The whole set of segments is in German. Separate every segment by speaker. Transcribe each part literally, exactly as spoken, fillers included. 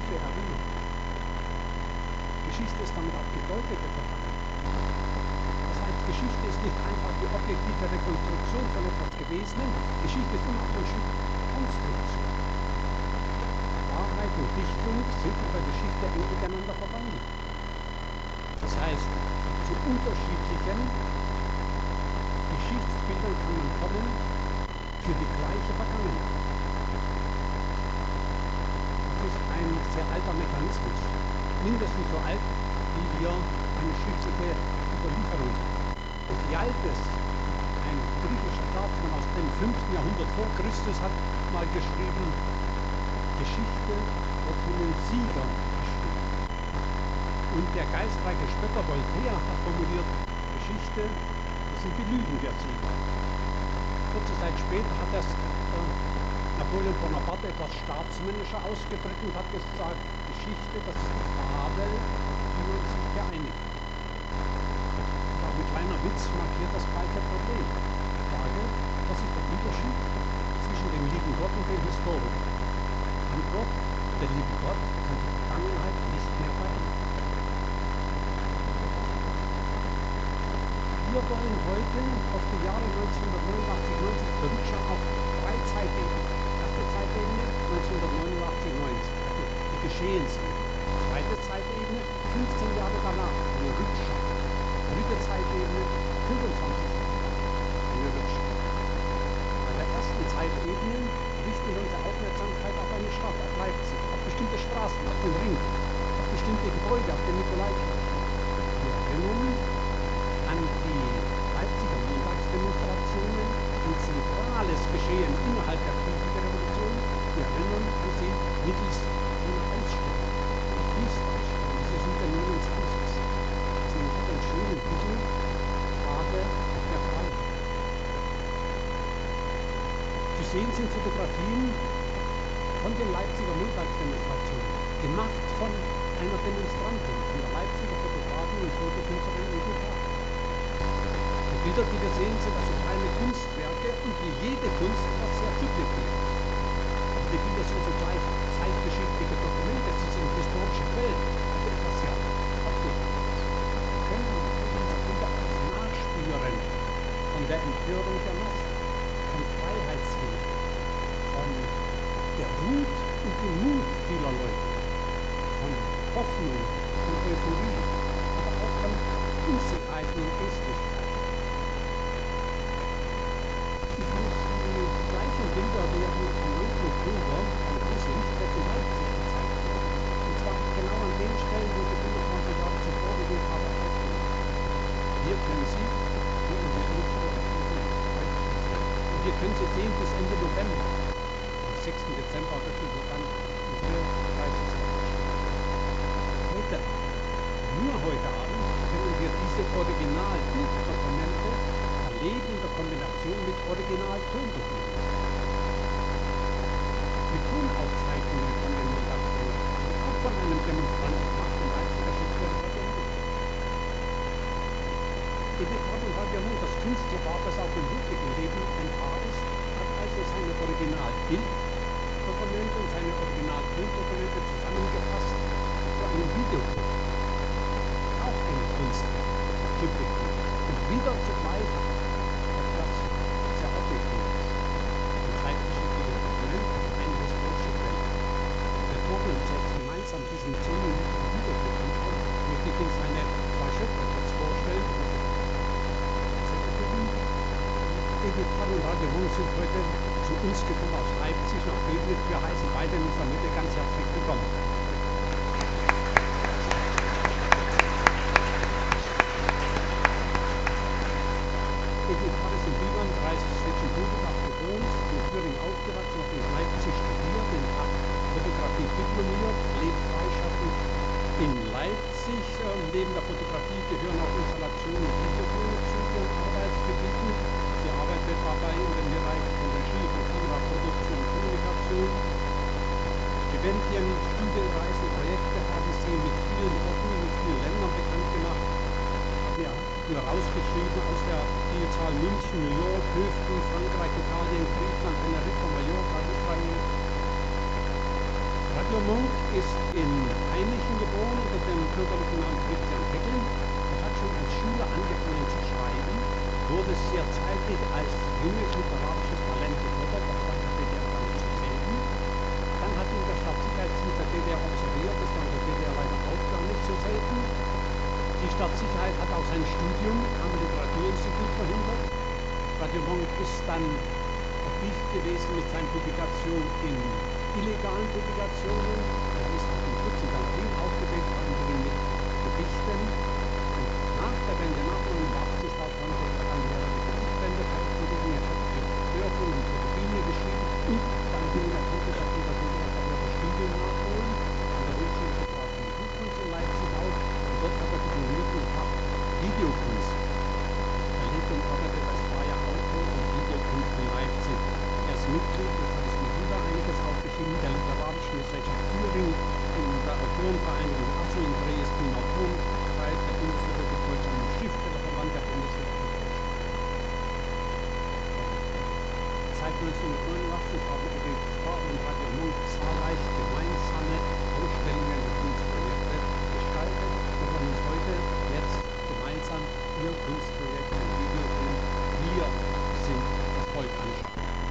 Speaker 1: tiefe Erinnerung. Geschichte ist damit auch gedeutete Vergangenheit. Das heißt, Geschichte ist nicht einfach die objektive Rekonstruktion von etwas Gewesenen, Geschichte ist immer auch ein Stück Konstruktion. Wahrheit und Dichtung sind in der Geschichte eng miteinander verbunden. Das heißt, zu unterschiedlichen Geschichtsbildern kann man kommen für die gleiche Vergangenheit. Das ist ein sehr alter Mechanismus, mindestens so alt, wie wir eine schriftliche Überlieferung haben. Ephialtes, ein griechischer Staatsmann aus dem fünften Jahrhundert vor Christus, hat mal geschrieben, Geschichte wird von den Siegern geschrieben. Und der geistreiche Spötter Voltaire hat formuliert, Geschichte, das sind die Lügen der Sieger. Kurze Zeit später hat das äh, Napoleon Bonaparte etwas staatsmännischer ausgedrückt und hat gesagt, Geschichte, das ist die Fabel, auf die man sich geeinigt hat. Und auch ein kleiner Witz markiert das gleiche Problem. Die Frage, was ist der Unterschied zwischen dem lieben Gott und dem Historiker? Antwort, der liebe Gott kann die Vergangenheit nicht mehr verändern. Wir wollen heute auf die Jahre neunzehnhundertneunundachtzig neunzig zurückschauen auf drei Zeitebenen. Erste Zeitebene neunzehnhundertneunundachtzig neunzig, also die Geschehensebene. Zweite Zeitebene fünfzehn Jahre danach, eine Rückschau. Dritte Zeitebene fünfundzwanzig Jahre, eine Rückschau. Bei der ersten Zeitebene richten wir unsere Aufmerksamkeit auf eine Stadt, auf Leipzig, auf bestimmte Straßen, auf den Ring, auf bestimmte Gebäude, auf den Nikolaikirchen. Wir erinnern an die Leipziger Montagsdemonstrationen, ein zentrales Geschehen innerhalb der friedlichen Revolution. Wir erinnern an sie mittels einer Ausstellung, einer Kunstausstellung. Sie sind der neunundzwanzig. Sie hat einen schönen Titel, Tage der Freiheit. Zu sehen sind Fotografien von den Leipziger Montagsdemonstrationen, gemacht von einer Demonstrantin, von der Leipziger Fotografin und Fotokünstlerin Edith Haag. Die Bilder, die wir sehen, sind also kleine Kunstwerke und wie jede Kunst etwas sehr Subjektives. Aber die Bilder sind zugleich zeitgeschichtliche Dokumente, sie sind historische Quellen, also etwas sehr Objektives. Wir können diese Bilder als nachspüren von der Empörung der Massen, von Freiheitswillen, von der Wut und dem Mut vieler Leute, von Hoffnung und Euphorie, aber auch von Unsicherheiten und Ängstlichkeiten. Die gleichen Bilder werden am neunten Oktober am großen Lichtfest in Leipzig gezeigt. Und zwar genau an den Stellen, wo die fünfundzwanzig Jahre zuvor die Wildfarbe aufgenommen haben. Hier können Sie, hier in diesem Lichtfest, und hier können Sie sehen bis Ende November. Am sechsten Dezember öffnen wir dann unsere dreißigste Heute, nur heute Abend, können wir diese Original-Bilddokumente erleben in der Kombination mit Original-Tondokumenten. Die Tonaufzeichnungen von den Montagsdemonstrationen, auch von einem Demonstranten gemacht in Leipziger Schutzwelle. Edith Haag und Radio Mond, das Künstlerpaar, das auch im wirklichen Leben ein Paar ist, hat also seine Original-Bilddokumente und seine Original-Tondokumente zusammengefasst zu einem Videoclip. Auch eine Kunstwerk, subjektiv. Und wieder zugleich etwas sehr Objektives. Ein zeitgeschichtliches Dokument, eine historische Quelle. Bevor wir uns jetzt gemeinsam diesen zehn Minuten Videoclip anschauen, möchte ich Ihnen seine zwei Schöpfer kurz vorstellen. Edith Haag und Radio Mond sind heute zu uns gekommen aus Leipzig nach Böblitz. Wir heißen beide in unserer Mitte ganz herzlich willkommen. Edith Haag ist in Bibern, dreißig zwischen Bobach geboren, in Thüringen aufgewachsen, hat in Leipzig studiert, in Fotografie diplomiert, lebt freischaffend in Leipzig. Neben der Fotografie gehören auch Installationen und Videofilme zu ihren Arbeitsgebieten. Sie arbeitet dabei in den Bereichen von Regie, von Kameraproduktion und Kommunikation. Stipendien, Studienreisen, Projekte haben sie mit vielen Orten, mit vielen Ländern bekannt gemacht. Ja, nur rausgeschrieben aus der Vielzahl München, New York, Höften, Frankreich, Italien, Griechenland, Teneriffa, Mallorca, Israel. Radio Munk ist in Hainichen geboren unter dem bürgerlichen Namen Christian Heckel. Er hat schon als Schüler angefangen zu schreiben, wurde sehr zeitig als junges literarisches Talent gefördert, das war der D D R gar nicht zu selten. Dann hat ihn der Staatssicherheitsdienst der D D R observiert, das war in der D D R leider auch gar nicht so selten. Die Staatssicherheit hat auch sein Studium am Literaturinstitut verhindert. Radio Monk ist dann vertieft gewesen mit seinen Publikationen in illegalen Publikationen. Er ist auch in Schutz in Galerien aufgedeckt, vor allem mit Gedichten. Und nach der Wende, nach neunundachtzig, da konnte er dann mehrere Gedichtbände veröffentlichen. Er hat Hörfunk und Fotografie geschrieben. Und dann ging er konnte das in der D D R das Studium nachholen. An der Hochschule für Grafik und Buchkunst in Leipzig auch. Und dort hat er diplomierten Fach Videokunst. Er lebt und arbeitet als freier Autor und Videokunst in Leipzig. Er ist Mitglied, das habe ich mir wieder einiges aufgeschrieben, der Literarischen Gesellschaft Thüringen, in der Autorenvereinigung Assel in Dresden, Autorenkreis der Bundesrepublik Deutschland und Schriftstellerverband der Bundesrepublik Deutschland. Seit neunzehnhundertneunundachtzig haben Erik Spar und Radio Monk zahlreich gemeinsame Ausstellungen und Kunstprojekte gestaltet und wollen uns heute jetzt gemeinsam ihr Kunstprojekt im Videofilm Wir sind das Volk anschauen.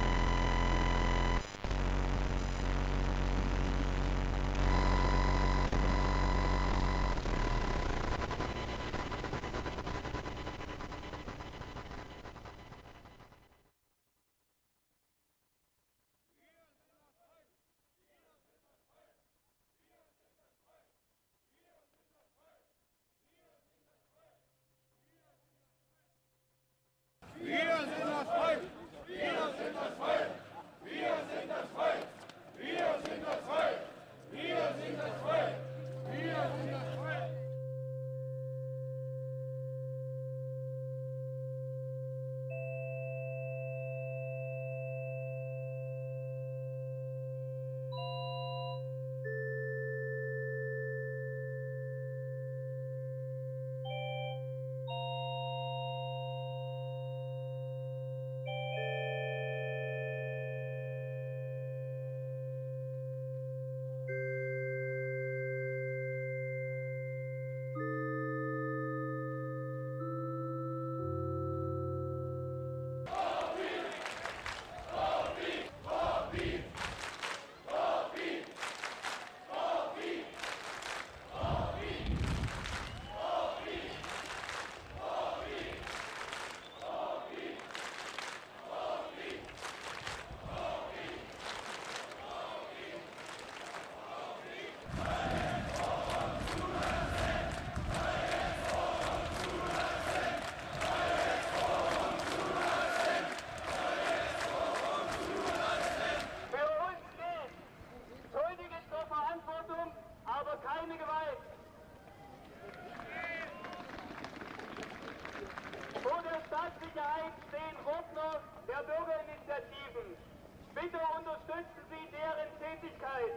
Speaker 2: Staatssicherheit stehen Ordner der Bürgerinitiativen. Bitte unterstützen Sie deren Tätigkeit.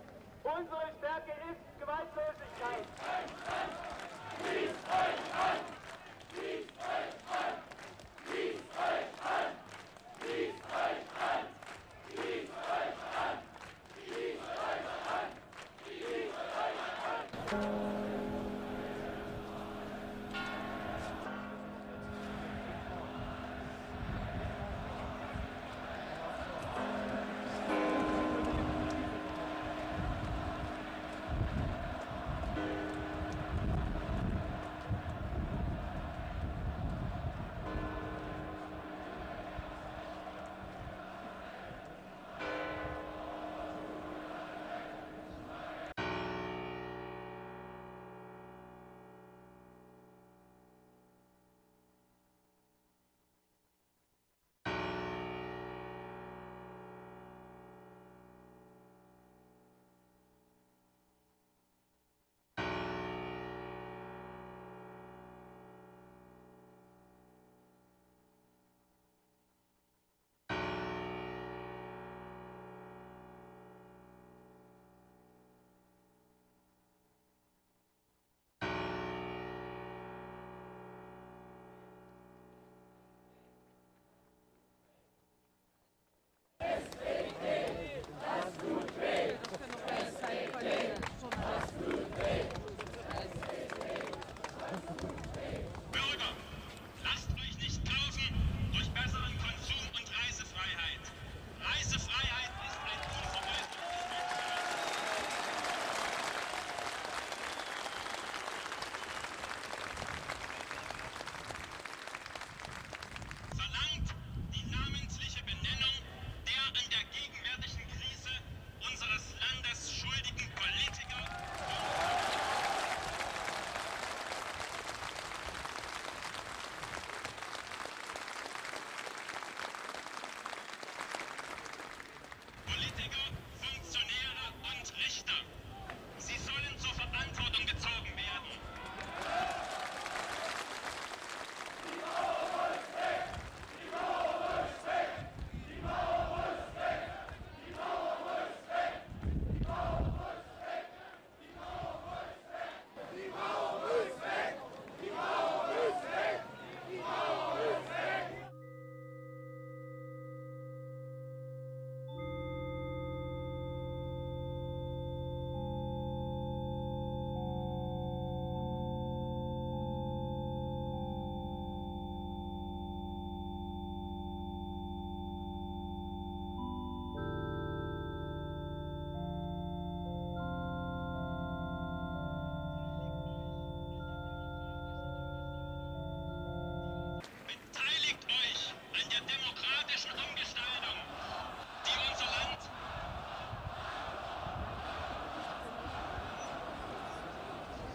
Speaker 2: Unsere Stärke ist Gewaltlosigkeit. Schließt euch an! Schließt euch an! Schließt euch an! Schließt euch an! Schließt euch an! Schließt euch an! Schließt euch an!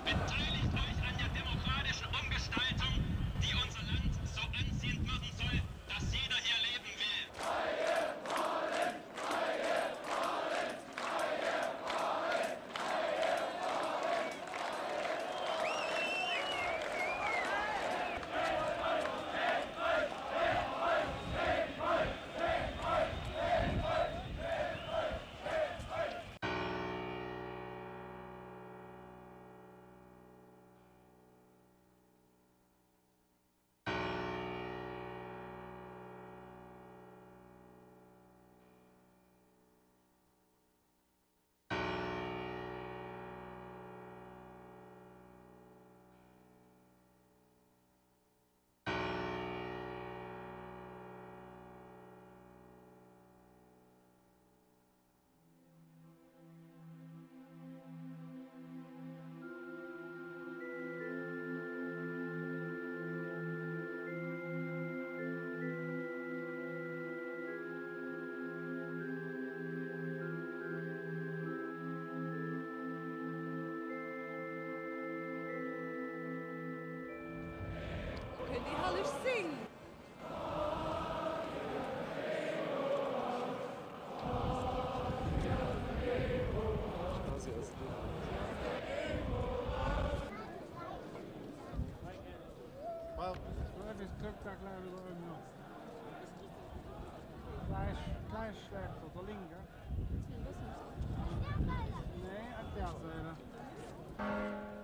Speaker 3: Beteiligt euch an der demokratischen Umgestaltung, die unser Land so anziehend machen soll, dass jeder hier leben will.
Speaker 4: Können die herrlich singen?
Speaker 5: Het is druk daar gleich noch. Gleich, gleich schlecht tot de linker. Nee, aan der Seite.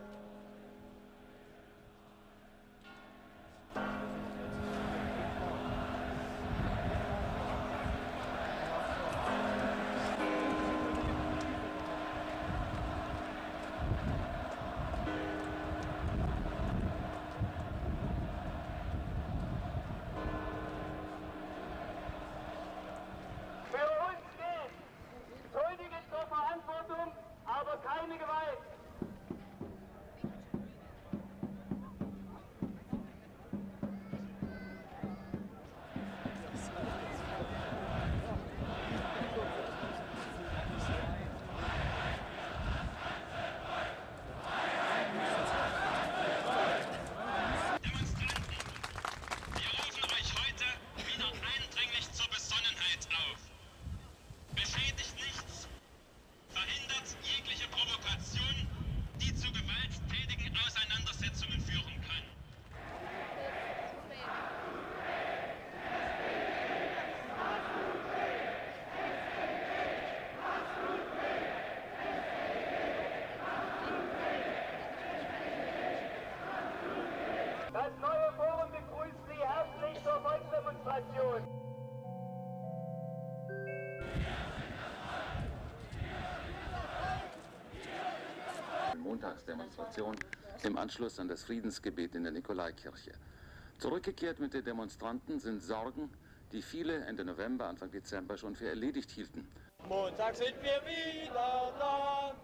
Speaker 2: Für uns gilt, Schuldige zur Verantwortung, aber keine Gewalt.
Speaker 3: Demonstranten, wir rufen euch heute wieder eindringlich zur Besonnenheit auf. Beschädigt nichts, verhindert jegliche Provokation, die zu gewalttätigen Auseinandersetzungen führen kann.
Speaker 2: Das neue Forum begrüßt Sie herzlich zur Volksdemonstration.
Speaker 6: Montagsdemonstration im Anschluss an das Friedensgebet in der Nikolaikirche. Zurückgekehrt mit den Demonstranten sind Sorgen, die viele Ende November, Anfang Dezember schon für erledigt hielten.
Speaker 7: Montag sind wir wieder da.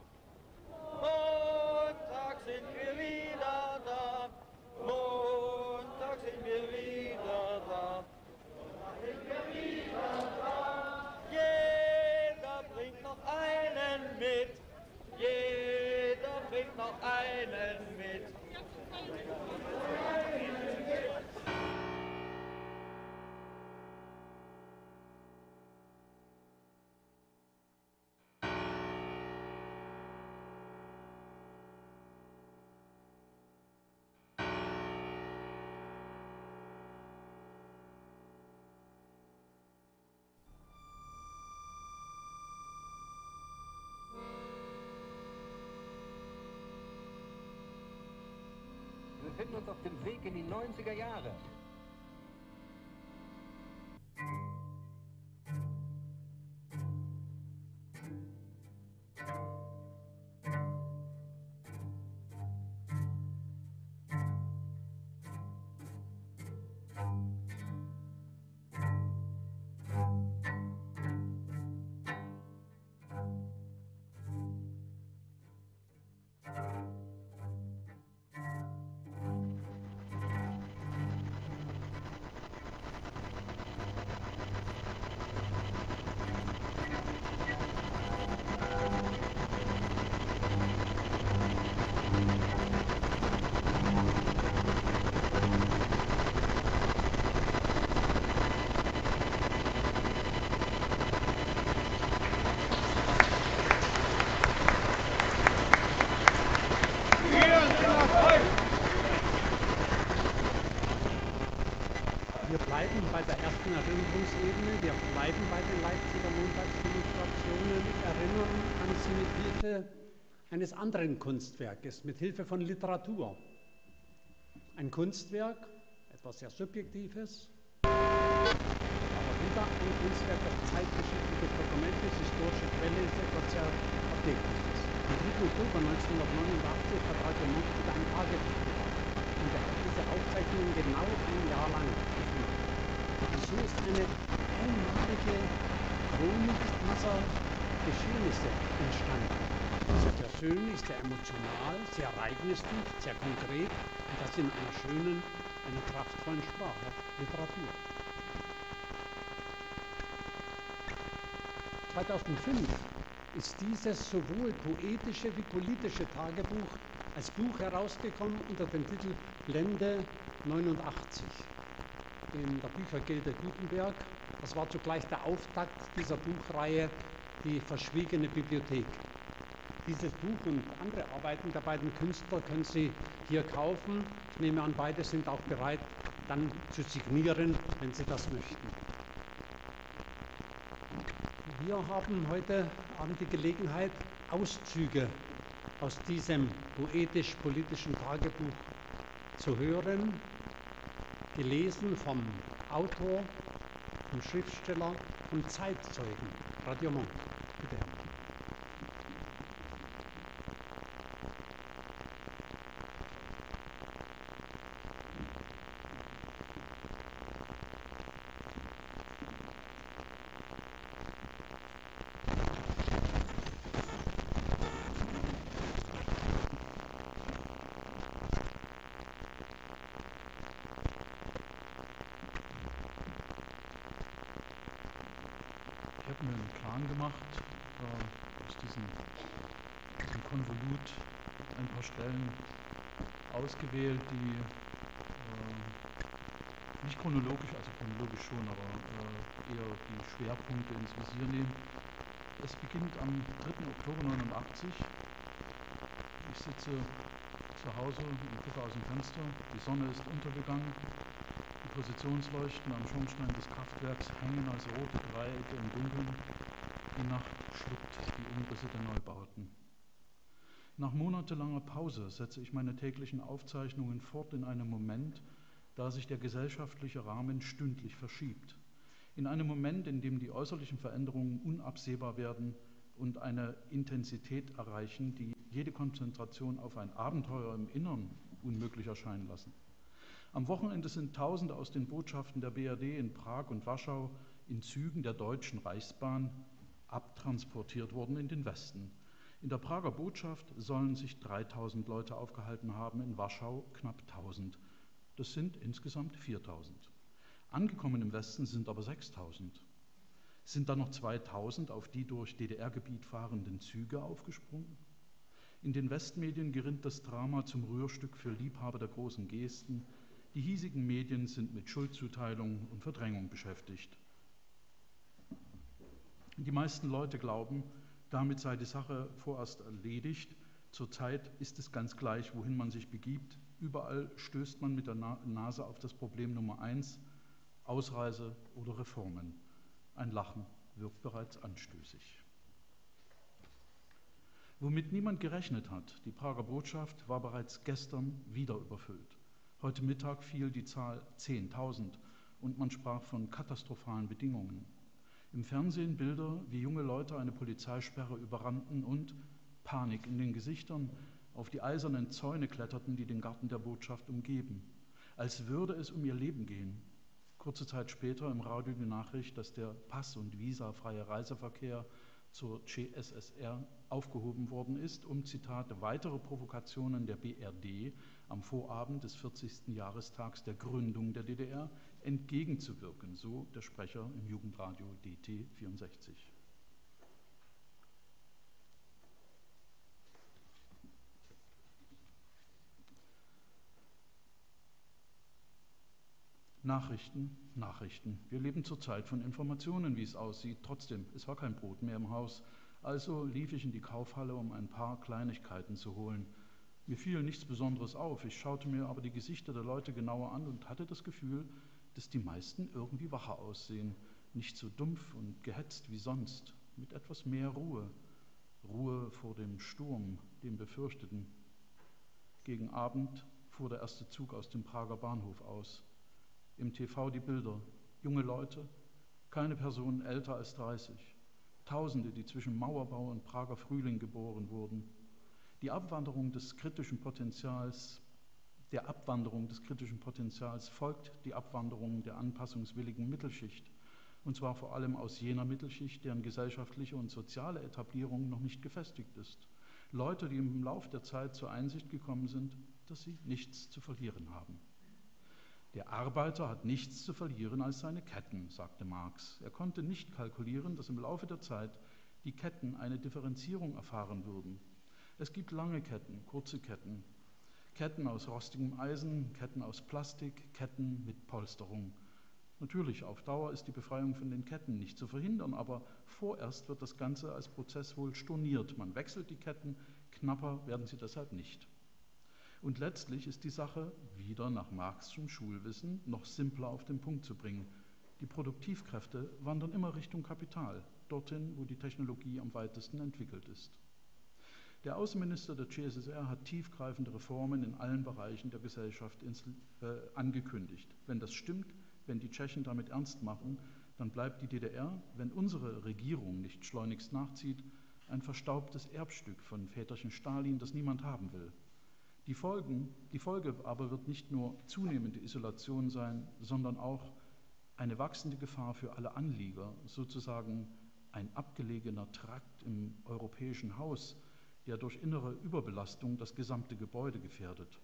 Speaker 7: Montag sind wir wieder da. Montag sind wir wieder da. Montag sind wir wieder da. Jeder bringt noch einen mit. Jeder bringt noch einen mit.
Speaker 8: Wir befinden uns auf dem Weg in die neunziger Jahre.
Speaker 1: Hilfe eines anderen Kunstwerkes, mit Hilfe von Literatur. Ein Kunstwerk, etwas sehr Subjektives, aber wieder ein Kunstwerk, das zeitgeschichtliche Dokumente, historische Quelle ist, etwas sehr Alltägliches. Am dritten Oktober neunzehnhundertneunundachtzig hat Radio Monk wieder ein Tagebuch gemacht und er hat diese Aufzeichnungen genau ein Jahr lang geführt. Und so ist eine einmalige Chronik dieser Geschehnisse entstanden. Sehr persönlich, sehr emotional, sehr ereignisdicht, sehr konkret und das in einer schönen, einer kraftvollen Sprache, Literatur. zweitausendfünf ist dieses sowohl poetische wie politische Tagebuch als Buch herausgekommen unter dem Titel Lende neunundachtzig in der Büchergilde Gutenberg. Das war zugleich der Auftakt dieser Buchreihe, die Verschwiegene Bibliothek. Dieses Buch und andere Arbeiten der beiden Künstler können Sie hier kaufen. Ich nehme an, beide sind auch bereit, dann zu signieren, wenn Sie das möchten. Wir haben heute Abend die Gelegenheit, Auszüge aus diesem poetisch-politischen Tagebuch zu hören, gelesen vom Autor, vom Schriftsteller, vom Zeitzeugen, Radio Monk. Bitte.
Speaker 4: Ich habe mir einen Plan gemacht, äh, aus diesem, diesem Konvolut ein paar Stellen ausgewählt, die äh, nicht chronologisch, also chronologisch schon, aber äh, eher die Schwerpunkte ins Visier nehmen. Es beginnt am dritten Oktober neunundachtzig. Ich sitze zu Hause und gucke aus dem Fenster. Die Sonne ist untergegangen. Die Positionsleuchten am Schornstein des Kraftwerks hängen als rote Dreiecke im Dunkeln. Die Nacht schluckt die Umrisse der Neubauten. Nach monatelanger Pause setze ich meine täglichen Aufzeichnungen fort in einem Moment, da sich der gesellschaftliche Rahmen stündlich verschiebt. In einem Moment, in dem die äußerlichen Veränderungen unabsehbar werden und eine Intensität erreichen, die jede Konzentration auf ein Abenteuer im Innern unmöglich erscheinen lassen. Am Wochenende sind Tausende aus den Botschaften der B R D in Prag und Warschau in Zügen der Deutschen Reichsbahn abtransportiert worden in den Westen. In der Prager Botschaft sollen sich dreitausend Leute aufgehalten haben, in Warschau knapp tausend. Das sind insgesamt viertausend. Angekommen im Westen sind aber sechstausend. Sind da noch zweitausend auf die durch D D R-Gebiet fahrenden Züge aufgesprungen? In den Westmedien gerinnt das Drama zum Rührstück für Liebhaber der großen Gesten. Die hiesigen Medien sind mit Schuldzuteilung und Verdrängung beschäftigt. Die meisten Leute glauben, damit sei die Sache vorerst erledigt. Zurzeit ist es ganz gleich, wohin man sich begibt. Überall stößt man mit der Nase auf das Problem Nummer eins, Ausreise oder Reformen. Ein Lachen wirkt bereits anstößig. Womit niemand gerechnet hat, die Prager Botschaft war bereits gestern wieder überfüllt. Heute Mittag fiel die Zahl zehntausend und man sprach von katastrophalen Bedingungen. Im Fernsehen Bilder, wie junge Leute eine Polizeisperre überrannten und Panik in den Gesichtern auf die eisernen Zäune kletterten, die den Garten der Botschaft umgeben, als würde es um ihr Leben gehen. Kurze Zeit später im Radio die Nachricht, dass der pass- und visafreie Reiseverkehr zur C S S R aufgehoben worden ist, um, Zitat, weitere Provokationen der B R D am Vorabend des vierzigsten Jahrestags der Gründung der D D R entgegenzuwirken, so der Sprecher im Jugendradio D T vierundsechzig. Nachrichten, Nachrichten. Wir leben zurzeit von Informationen, wie es aussieht. Trotzdem, es war kein Brot mehr im Haus. Also lief ich in die Kaufhalle, um ein paar Kleinigkeiten zu holen. Mir fiel nichts Besonderes auf. Ich schaute mir aber die Gesichter der Leute genauer an und hatte das Gefühl, dass die meisten irgendwie wacher aussehen. Nicht so dumpf und gehetzt wie sonst, mit etwas mehr Ruhe. Ruhe Ruhe vor dem Sturm, den wir fürchteten. Gegen Abend fuhr der erste Zug aus dem Prager Bahnhof aus. Im T V die Bilder, junge Leute, keine Personen älter als dreißig, Tausende, die zwischen Mauerbau und Prager Frühling geboren wurden. Die Abwanderung des kritischen Potenzials, der Abwanderung des kritischen Potenzials folgt die Abwanderung der anpassungswilligen Mittelschicht, und zwar vor allem aus jener Mittelschicht, deren gesellschaftliche und soziale Etablierung noch nicht gefestigt ist. Leute, die im Lauf der Zeit zur Einsicht gekommen sind, dass sie nichts zu verlieren haben. Der Arbeiter hat nichts zu verlieren als seine Ketten, sagte Marx. Er konnte nicht kalkulieren, dass im Laufe der Zeit die Ketten eine Differenzierung erfahren würden. Es gibt lange Ketten, kurze Ketten, Ketten aus rostigem Eisen, Ketten aus Plastik, Ketten mit Polsterung. Natürlich, auf Dauer ist die Befreiung von den Ketten nicht zu verhindern, aber vorerst wird das Ganze als Prozess wohl storniert. Man wechselt die Ketten, knapper werden sie deshalb nicht. Und letztlich ist die Sache, wieder nach Marx'schem Schulwissen, noch simpler auf den Punkt zu bringen. Die Produktivkräfte wandern immer Richtung Kapital, dorthin, wo die Technologie am weitesten entwickelt ist. Der Außenminister der C S S R hat tiefgreifende Reformen in allen Bereichen der Gesellschaft ins, äh, angekündigt. Wenn das stimmt, wenn die Tschechen damit ernst machen, dann bleibt die D D R, wenn unsere Regierung nicht schleunigst nachzieht, ein verstaubtes Erbstück von Väterchen Stalin, das niemand haben will. Die, Folgen, die Folge aber wird nicht nur zunehmende Isolation sein, sondern auch eine wachsende Gefahr für alle Anlieger, sozusagen ein abgelegener Trakt im europäischen Haus, der durch innere Überbelastung das gesamte Gebäude gefährdet.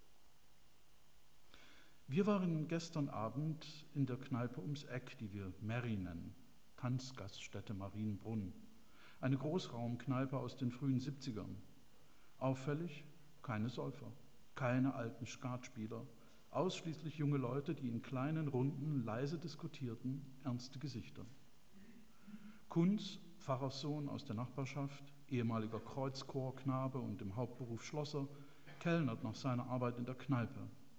Speaker 4: Wir waren gestern Abend in der Kneipe ums Eck, die wir Mary nennen, Tanzgaststätte Marienbrunn, eine Großraumkneipe aus den frühen siebzigern. Auffällig, keine Säufer, keine alten Skatspieler, ausschließlich junge Leute, die in kleinen Runden leise diskutierten, ernste Gesichter. Kunz, Pfarrerssohn aus der Nachbarschaft, ehemaliger Kreuzchorknabe und im Hauptberuf Schlosser, kellnert nach seiner Arbeit in der Kneipe.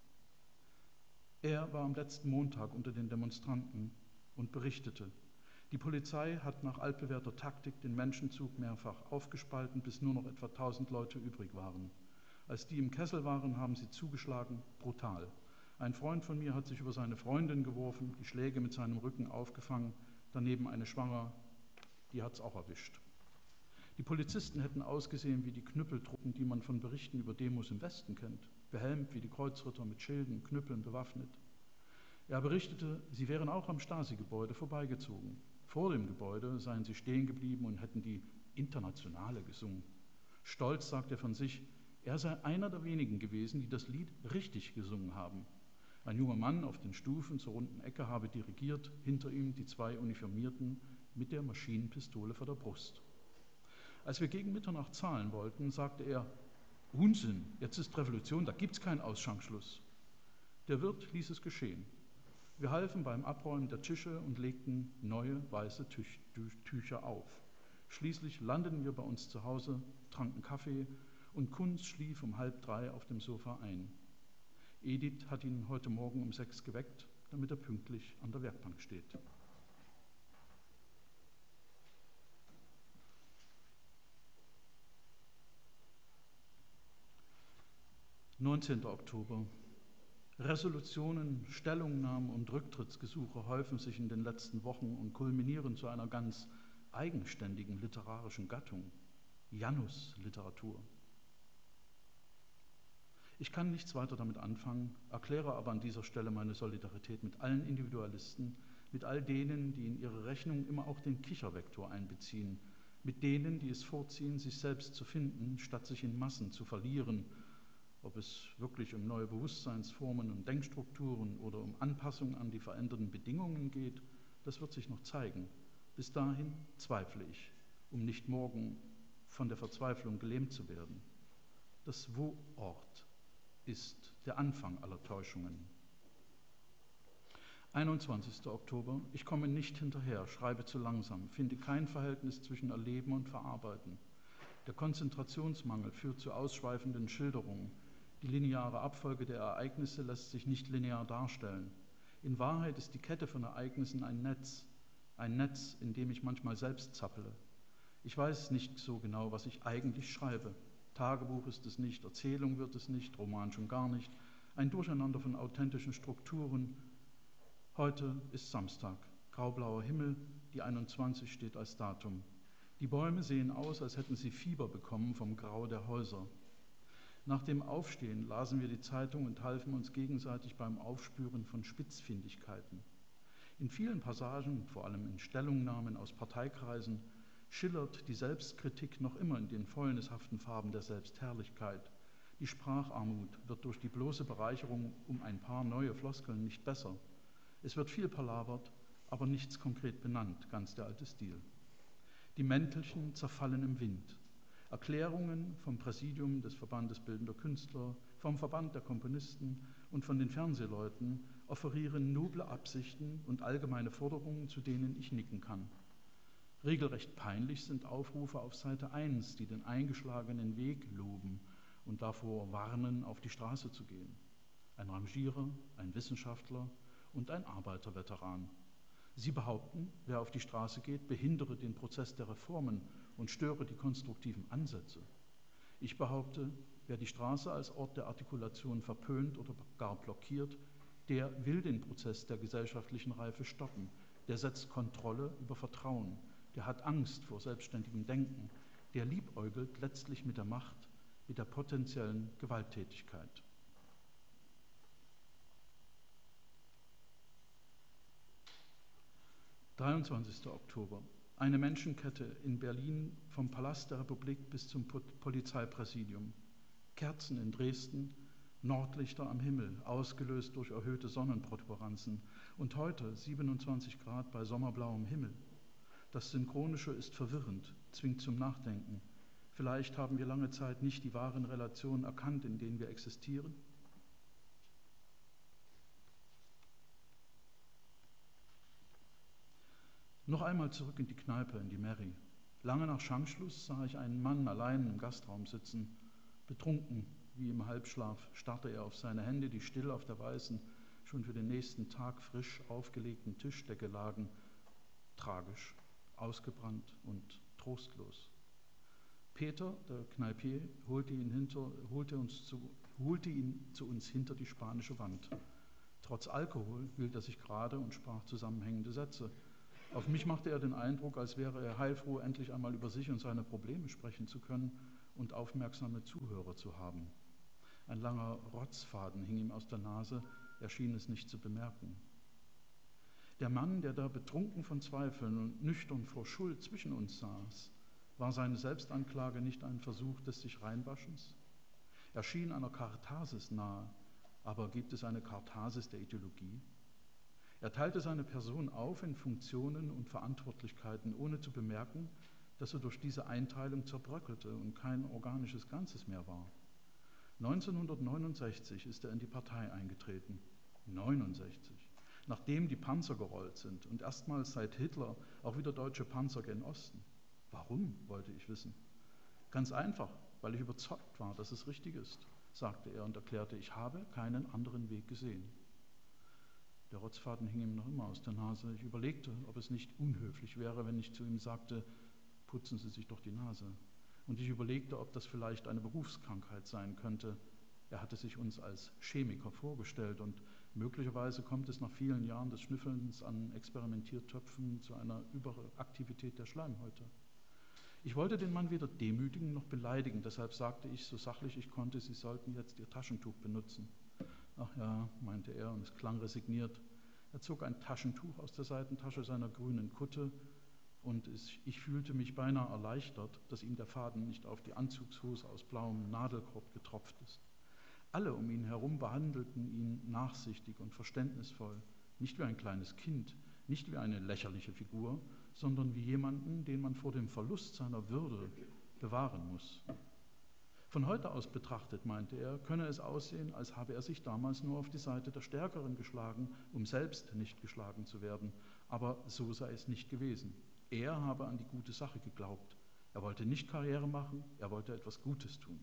Speaker 4: Er war am letzten Montag unter den Demonstranten und berichtete, die Polizei hat nach altbewährter Taktik den Menschenzug mehrfach aufgespalten, bis nur noch etwa tausend Leute übrig waren. Als die im Kessel waren, haben sie zugeschlagen, brutal. Ein Freund von mir hat sich über seine Freundin geworfen, die Schläge mit seinem Rücken aufgefangen, daneben eine Schwangere, die hat's auch erwischt. Die Polizisten hätten ausgesehen wie die Knüppeltruppen, die man von Berichten über Demos im Westen kennt, behelmt wie die Kreuzritter mit Schilden, Knüppeln bewaffnet. Er berichtete, sie wären auch am Stasi-Gebäude vorbeigezogen. Vor dem Gebäude seien sie stehen geblieben und hätten die Internationale gesungen. Stolz sagt er von sich, er sei einer der wenigen gewesen, die das Lied richtig gesungen haben. Ein junger Mann auf den Stufen zur runden Ecke habe dirigiert, hinter ihm die zwei Uniformierten mit der Maschinenpistole vor der Brust. Als wir gegen Mitternacht zahlen wollten, sagte er, Unsinn, jetzt ist Revolution, da gibt's keinen Ausschanksschluss. Der Wirt ließ es geschehen. Wir halfen beim Abräumen der Tische und legten neue weiße Tüch- Tücher auf. Schließlich landeten wir bei uns zu Hause, tranken Kaffee und Kunz schlief um halb drei auf dem Sofa ein. Edith hat ihn heute Morgen um sechs geweckt, damit er pünktlich an der Werkbank steht. neunzehnter Oktober. Resolutionen, Stellungnahmen und Rücktrittsgesuche häufen sich in den letzten Wochen und kulminieren zu einer ganz eigenständigen literarischen Gattung, Janus-Literatur. Ich kann nichts weiter damit anfangen, erkläre aber an dieser Stelle meine Solidarität mit allen Individualisten, mit all denen, die in ihre Rechnung immer auch den Kichervektor einbeziehen, mit denen, die es vorziehen, sich selbst zu finden, statt sich in Massen zu verlieren, ob es wirklich um neue Bewusstseinsformen und Denkstrukturen oder um Anpassung an die veränderten Bedingungen geht, das wird sich noch zeigen. Bis dahin zweifle ich, um nicht morgen von der Verzweiflung gelähmt zu werden. Das Wo-Ort ist der Anfang aller Täuschungen. einundzwanzigster Oktober. Ich komme nicht hinterher, schreibe zu langsam, finde kein Verhältnis zwischen Erleben und Verarbeiten. Der Konzentrationsmangel führt zu ausschweifenden Schilderungen. Die lineare Abfolge der Ereignisse lässt sich nicht linear darstellen. In Wahrheit ist die Kette von Ereignissen ein Netz, ein Netz, in dem ich manchmal selbst zappele. Ich weiß nicht so genau, was ich eigentlich schreibe. Tagebuch ist es nicht, Erzählung wird es nicht, Roman schon gar nicht. Ein Durcheinander von authentischen Strukturen. Heute ist Samstag, graublauer Himmel, die einundzwanzig steht als Datum. Die Bäume sehen aus, als hätten sie Fieber bekommen vom Grau der Häuser. Nach dem Aufstehen lasen wir die Zeitung und halfen uns gegenseitig beim Aufspüren von Spitzfindigkeiten. In vielen Passagen, vor allem in Stellungnahmen aus Parteikreisen, schillert die Selbstkritik noch immer in den fäulnishaften Farben der Selbstherrlichkeit. Die Spracharmut wird durch die bloße Bereicherung um ein paar neue Floskeln nicht besser. Es wird viel palabert, aber nichts konkret benannt, ganz der alte Stil. Die Mäntelchen zerfallen im Wind. Erklärungen vom Präsidium des Verbandes Bildender Künstler, vom Verband der Komponisten und von den Fernsehleuten offerieren noble Absichten und allgemeine Forderungen, zu denen ich nicken kann. Regelrecht peinlich sind Aufrufe auf Seite eins, die den eingeschlagenen Weg loben und davor warnen, auf die Straße zu gehen. Ein Rangierer, ein Wissenschaftler und ein Arbeiterveteran. Sie behaupten, wer auf die Straße geht, behindere den Prozess der Reformen und störe die konstruktiven Ansätze. Ich behaupte, wer die Straße als Ort der Artikulation verpönt oder gar blockiert, der will den Prozess der gesellschaftlichen Reife stoppen, der setzt Kontrolle über Vertrauen, der hat Angst vor selbstständigem Denken, der liebäugelt letztlich mit der Macht, mit der potenziellen Gewalttätigkeit. dreiundzwanzigster Oktober. Eine Menschenkette in Berlin vom Palast der Republik bis zum Polizeipräsidium. Kerzen in Dresden, Nordlichter am Himmel, ausgelöst durch erhöhte Sonnenprotuberanzen. Und heute siebenundzwanzig Grad bei sommerblauem Himmel. Das Synchronische ist verwirrend, zwingt zum Nachdenken. Vielleicht haben wir lange Zeit nicht die wahren Relationen erkannt, in denen wir existieren. Noch einmal zurück in die Kneipe, in die Mary. Lange nach Schankschluss sah ich einen Mann allein im Gastraum sitzen. Betrunken, wie im Halbschlaf, starrte er auf seine Hände, die still auf der weißen, schon für den nächsten Tag frisch aufgelegten Tischdecke lagen. Tragisch, ausgebrannt und trostlos. Peter, der Kneipier, holte ihn, hinter, holte, uns zu, holte ihn zu uns hinter die spanische Wand. Trotz Alkohol hielt er sich gerade und sprach zusammenhängende Sätze. Auf mich machte er den Eindruck, als wäre er heilfroh, endlich einmal über sich und seine Probleme sprechen zu können und aufmerksame Zuhörer zu haben. Ein langer Rotzfaden hing ihm aus der Nase, er schien es nicht zu bemerken. Der Mann, der da betrunken von Zweifeln und nüchtern vor Schuld zwischen uns saß, war seine Selbstanklage nicht ein Versuch des sich Reinwaschens? Er schien einer Katharsis nahe, aber gibt es eine Katharsis der Ideologie? Er teilte seine Person auf in Funktionen und Verantwortlichkeiten, ohne zu bemerken, dass er durch diese Einteilung zerbröckelte und kein organisches Ganzes mehr war. neunzehnhundertneunundsechzig ist er in die Partei eingetreten. neunundsechzig. Nachdem die Panzer gerollt sind und erstmals seit Hitler auch wieder deutsche Panzer gen Osten. Warum, wollte ich wissen. Ganz einfach, weil ich überzeugt war, dass es richtig ist, sagte er und erklärte, ich habe keinen anderen Weg gesehen. Der Rotzfaden hing ihm noch immer aus der Nase. Ich überlegte, ob es nicht unhöflich wäre, wenn ich zu ihm sagte, putzen Sie sich doch die Nase. Und ich überlegte, ob das vielleicht eine Berufskrankheit sein könnte. Er hatte sich uns als Chemiker vorgestellt und möglicherweise kommt es nach vielen Jahren des Schnüffelns an Experimentiertöpfen zu einer Überaktivität der Schleimhäute. Ich wollte den Mann weder demütigen noch beleidigen, deshalb sagte ich so sachlich ich konnte, Sie sollten jetzt Ihr Taschentuch benutzen. Ach ja, meinte er, und es klang resigniert. Er zog ein Taschentuch aus der Seitentasche seiner grünen Kutte und ich fühlte mich beinahe erleichtert, dass ihm der Faden nicht auf die Anzugshose aus blauem Nadelkorb getropft ist. Alle um ihn herum behandelten ihn nachsichtig und verständnisvoll, nicht wie ein kleines Kind, nicht wie eine lächerliche Figur, sondern wie jemanden, den man vor dem Verlust seiner Würde bewahren muss. Von heute aus betrachtet, meinte er, könne es aussehen, als habe er sich damals nur auf die Seite der Stärkeren geschlagen, um selbst nicht geschlagen zu werden. Aber so sei es nicht gewesen. Er habe an die gute Sache geglaubt. Er wollte nicht Karriere machen, er wollte etwas Gutes tun.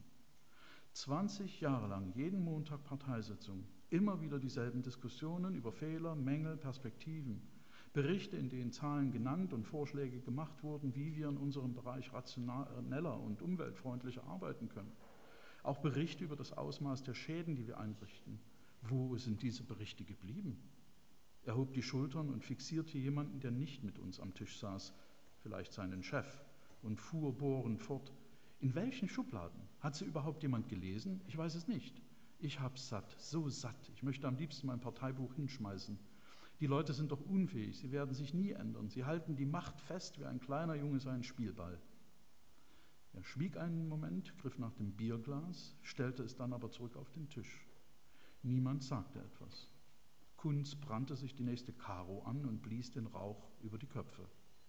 Speaker 4: zwanzig Jahre lang, jeden Montag Parteisitzung, immer wieder dieselben Diskussionen über Fehler, Mängel, Perspektiven. Berichte, in denen Zahlen genannt und Vorschläge gemacht wurden, wie wir in unserem Bereich rationeller und umweltfreundlicher arbeiten können. Auch Berichte über das Ausmaß der Schäden, die wir einrichten. Wo sind diese Berichte geblieben? Er hob die Schultern und fixierte jemanden, der nicht mit uns am Tisch saß, vielleicht seinen Chef, und fuhr bohrend fort. In welchen Schubladen? Hat sie überhaupt jemand gelesen? Ich weiß es nicht. Ich hab's satt, so satt. Ich möchte am liebsten mein Parteibuch hinschmeißen. Die Leute sind doch unfähig, sie werden sich nie ändern. Sie halten die Macht fest wie ein kleiner Junge seinen Spielball. Er schwieg einen Moment, griff nach dem Bierglas, stellte es dann aber zurück auf den Tisch. Niemand sagte etwas. Kunz brannte sich die nächste Karo an und blies den Rauch über die Köpfe.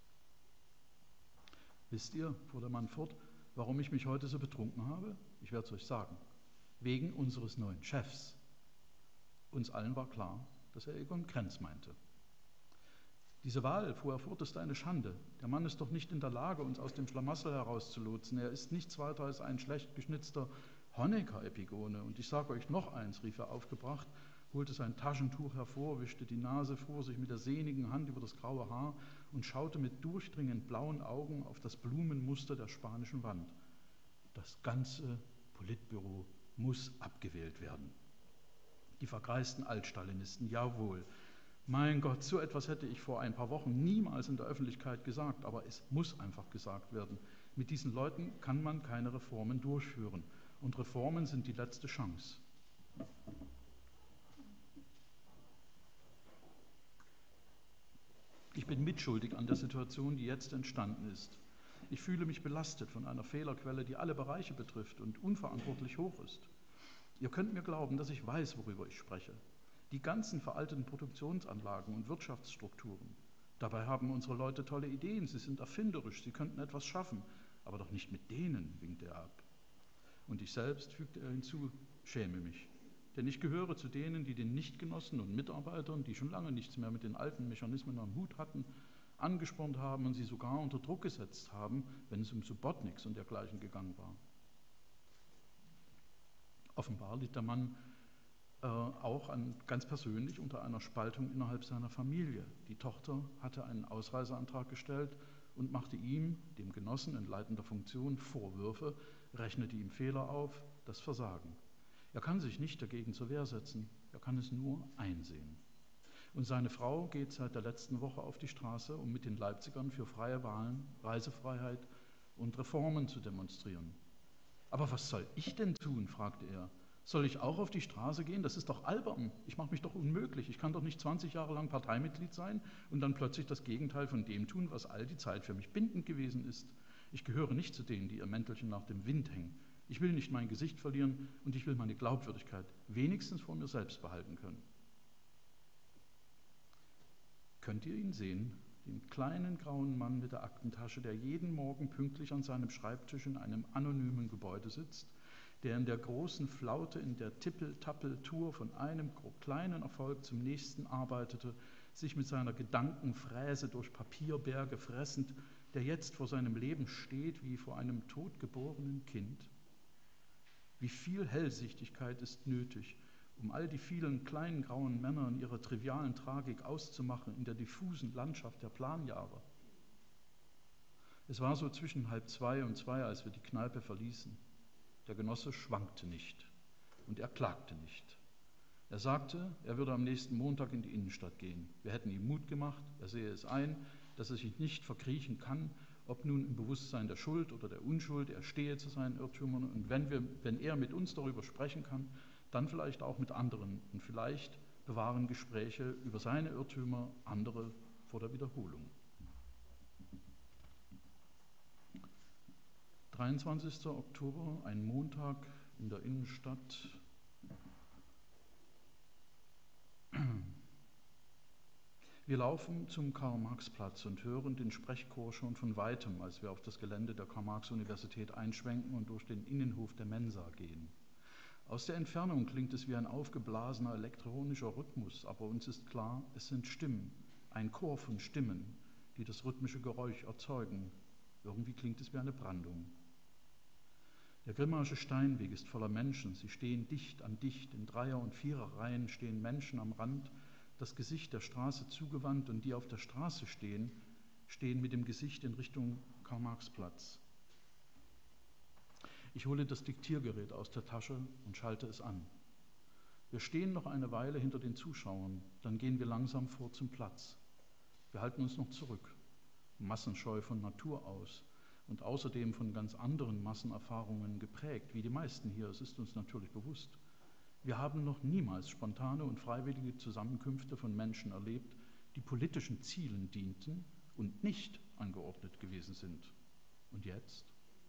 Speaker 4: Wisst ihr, fuhr der Mann fort, warum ich mich heute so betrunken habe? Ich werde es euch sagen. Wegen unseres neuen Chefs. Uns allen war klar, dass er Egon Krenz meinte. Diese Wahl, fuhr er fort, ist eine Schande. Der Mann ist doch nicht in der Lage, uns aus dem Schlamassel herauszulotsen. Er ist nichts weiter als ein schlecht geschnitzter Honecker-Epigone. Und ich sage euch noch eins, rief er aufgebracht, holte sein Taschentuch hervor, wischte die Nase, fuhr sich mit der sehnigen Hand über das graue Haar und schaute mit durchdringend blauen Augen auf das Blumenmuster der spanischen Wand. Das ganze Politbüro muss abgewählt werden. Die vergreisten Altstalinisten, jawohl. Mein Gott, so etwas hätte ich vor ein paar Wochen niemals in der Öffentlichkeit gesagt, aber es muss einfach gesagt werden. Mit diesen Leuten kann man keine Reformen durchführen. Und Reformen sind die letzte Chance. Ich bin mitschuldig an der Situation, die jetzt entstanden ist. Ich fühle mich belastet von einer Fehlerquelle, die alle Bereiche betrifft und unverantwortlich hoch ist. Ihr könnt mir glauben, dass ich weiß, worüber ich spreche. Die ganzen veralteten Produktionsanlagen und Wirtschaftsstrukturen. Dabei haben unsere Leute tolle Ideen, sie sind erfinderisch, sie könnten etwas schaffen, aber doch nicht mit denen, winkte er ab. Und ich selbst, fügte er hinzu, schäme mich. Denn ich gehöre zu denen, die den Nichtgenossen und Mitarbeitern, die schon lange nichts mehr mit den alten Mechanismen am Hut hatten, angespornt haben und sie sogar unter Druck gesetzt haben, wenn es um Subotniks und dergleichen gegangen war. Offenbar litt der Mann äh, auch an, ganz persönlich unter einer Spaltung innerhalb seiner Familie. Die Tochter hatte einen Ausreiseantrag gestellt und machte ihm, dem Genossen in leitender Funktion, Vorwürfe, rechnete ihm Fehler auf, das Versagen. Er kann sich nicht dagegen zur Wehr setzen, er kann es nur einsehen. Und seine Frau geht seit der letzten Woche auf die Straße, um mit den Leipzigern für freie Wahlen, Reisefreiheit und Reformen zu demonstrieren. Aber was soll ich denn tun, fragte er. Soll ich auch auf die Straße gehen? Das ist doch albern. Ich mache mich doch unmöglich. Ich kann doch nicht zwanzig Jahre lang Parteimitglied sein und dann plötzlich das Gegenteil von dem tun, was all die Zeit für mich bindend gewesen ist. Ich gehöre nicht zu denen, die ihr Mäntelchen nach dem Wind hängen. Ich will nicht mein Gesicht verlieren und ich will meine Glaubwürdigkeit wenigstens vor mir selbst behalten können. Könnt ihr ihn sehen, den kleinen grauen Mann mit der Aktentasche, der jeden Morgen pünktlich an seinem Schreibtisch in einem anonymen Gebäude sitzt, der in der großen Flaute, in der Tippel-Tappel-Tour von einem kleinen Erfolg zum nächsten arbeitete, sich mit seiner Gedankenfräse durch Papierberge fressend, der jetzt vor seinem Leben steht wie vor einem totgeborenen Kind? Wie viel Hellsichtigkeit ist nötig, um all die vielen kleinen grauen Männer in ihrer trivialen Tragik auszumachen in der diffusen Landschaft der Planjahre? Es war so zwischen halb zwei und zwei, als wir die Kneipe verließen. Der Genosse schwankte nicht und er klagte nicht. Er sagte, er würde am nächsten Montag in die Innenstadt gehen. Wir hätten ihm Mut gemacht, er sehe es ein, dass er sich nicht verkriechen kann, ob nun im Bewusstsein der Schuld oder der Unschuld, er stehe zu seinen Irrtümern und wenn, wir, wenn er mit uns darüber sprechen kann, dann vielleicht auch mit anderen und vielleicht bewahren Gespräche über seine Irrtümer andere vor der Wiederholung. dreiundzwanzigster Oktober, ein Montag in der Innenstadt. Wir laufen zum Karl-Marx-Platz und hören den Sprechchor schon von Weitem, als wir auf das Gelände der Karl-Marx-Universität einschwenken und durch den Innenhof der Mensa gehen. Aus der Entfernung klingt es wie ein aufgeblasener elektronischer Rhythmus, aber uns ist klar, es sind Stimmen, ein Chor von Stimmen, die das rhythmische Geräusch erzeugen. Irgendwie klingt es wie eine Brandung. Der Grimmaische Steinweg ist voller Menschen, sie stehen dicht an dicht, in Dreier- und Viererreihen stehen Menschen am Rand, das Gesicht der Straße zugewandt und die auf der Straße stehen, stehen mit dem Gesicht in Richtung Karl-Marx-Platz. Ich hole das Diktiergerät aus der Tasche und schalte es an. Wir stehen noch eine Weile hinter den Zuschauern, dann gehen wir langsam vor zum Platz. Wir halten uns noch zurück, massenscheu von Natur aus und außerdem von ganz anderen Massenerfahrungen geprägt, wie die meisten hier, es ist uns natürlich bewusst. Wir haben noch niemals spontane und freiwillige Zusammenkünfte von Menschen erlebt, die politischen Zielen dienten und nicht angeordnet gewesen sind. Und jetzt?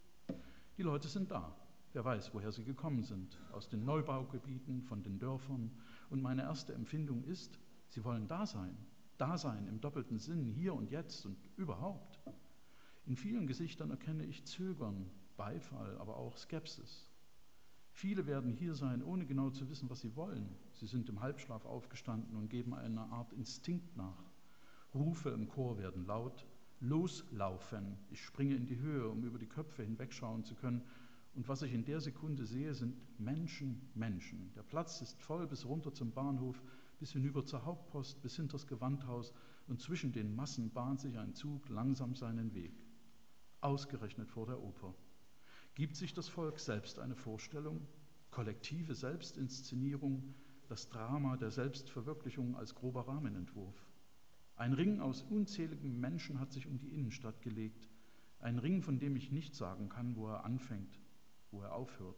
Speaker 4: Die Leute sind da. Wer weiß, woher sie gekommen sind, aus den Neubaugebieten, von den Dörfern. Und meine erste Empfindung ist, sie wollen da sein. Da sein im doppelten Sinn, hier und jetzt und überhaupt. In vielen Gesichtern erkenne ich Zögern, Beifall, aber auch Skepsis. Viele werden hier sein, ohne genau zu wissen, was sie wollen. Sie sind im Halbschlaf aufgestanden und geben einer Art Instinkt nach. Rufe im Chor werden laut. Loslaufen. Ich springe in die Höhe, um über die Köpfe hinwegschauen zu können. Und was ich in der Sekunde sehe, sind Menschen, Menschen. Der Platz ist voll bis runter zum Bahnhof, bis hinüber zur Hauptpost, bis hinters Gewandhaus. Und zwischen den Massen bahnt sich ein Zug langsam seinen Weg. Ausgerechnet vor der Oper. Gibt sich das Volk selbst eine Vorstellung? Kollektive Selbstinszenierung, das Drama der Selbstverwirklichung als grober Rahmenentwurf. Ein Ring aus unzähligen Menschen hat sich um die Innenstadt gelegt. Ein Ring, von dem ich nicht sagen kann, wo er anfängt, wo er aufhört.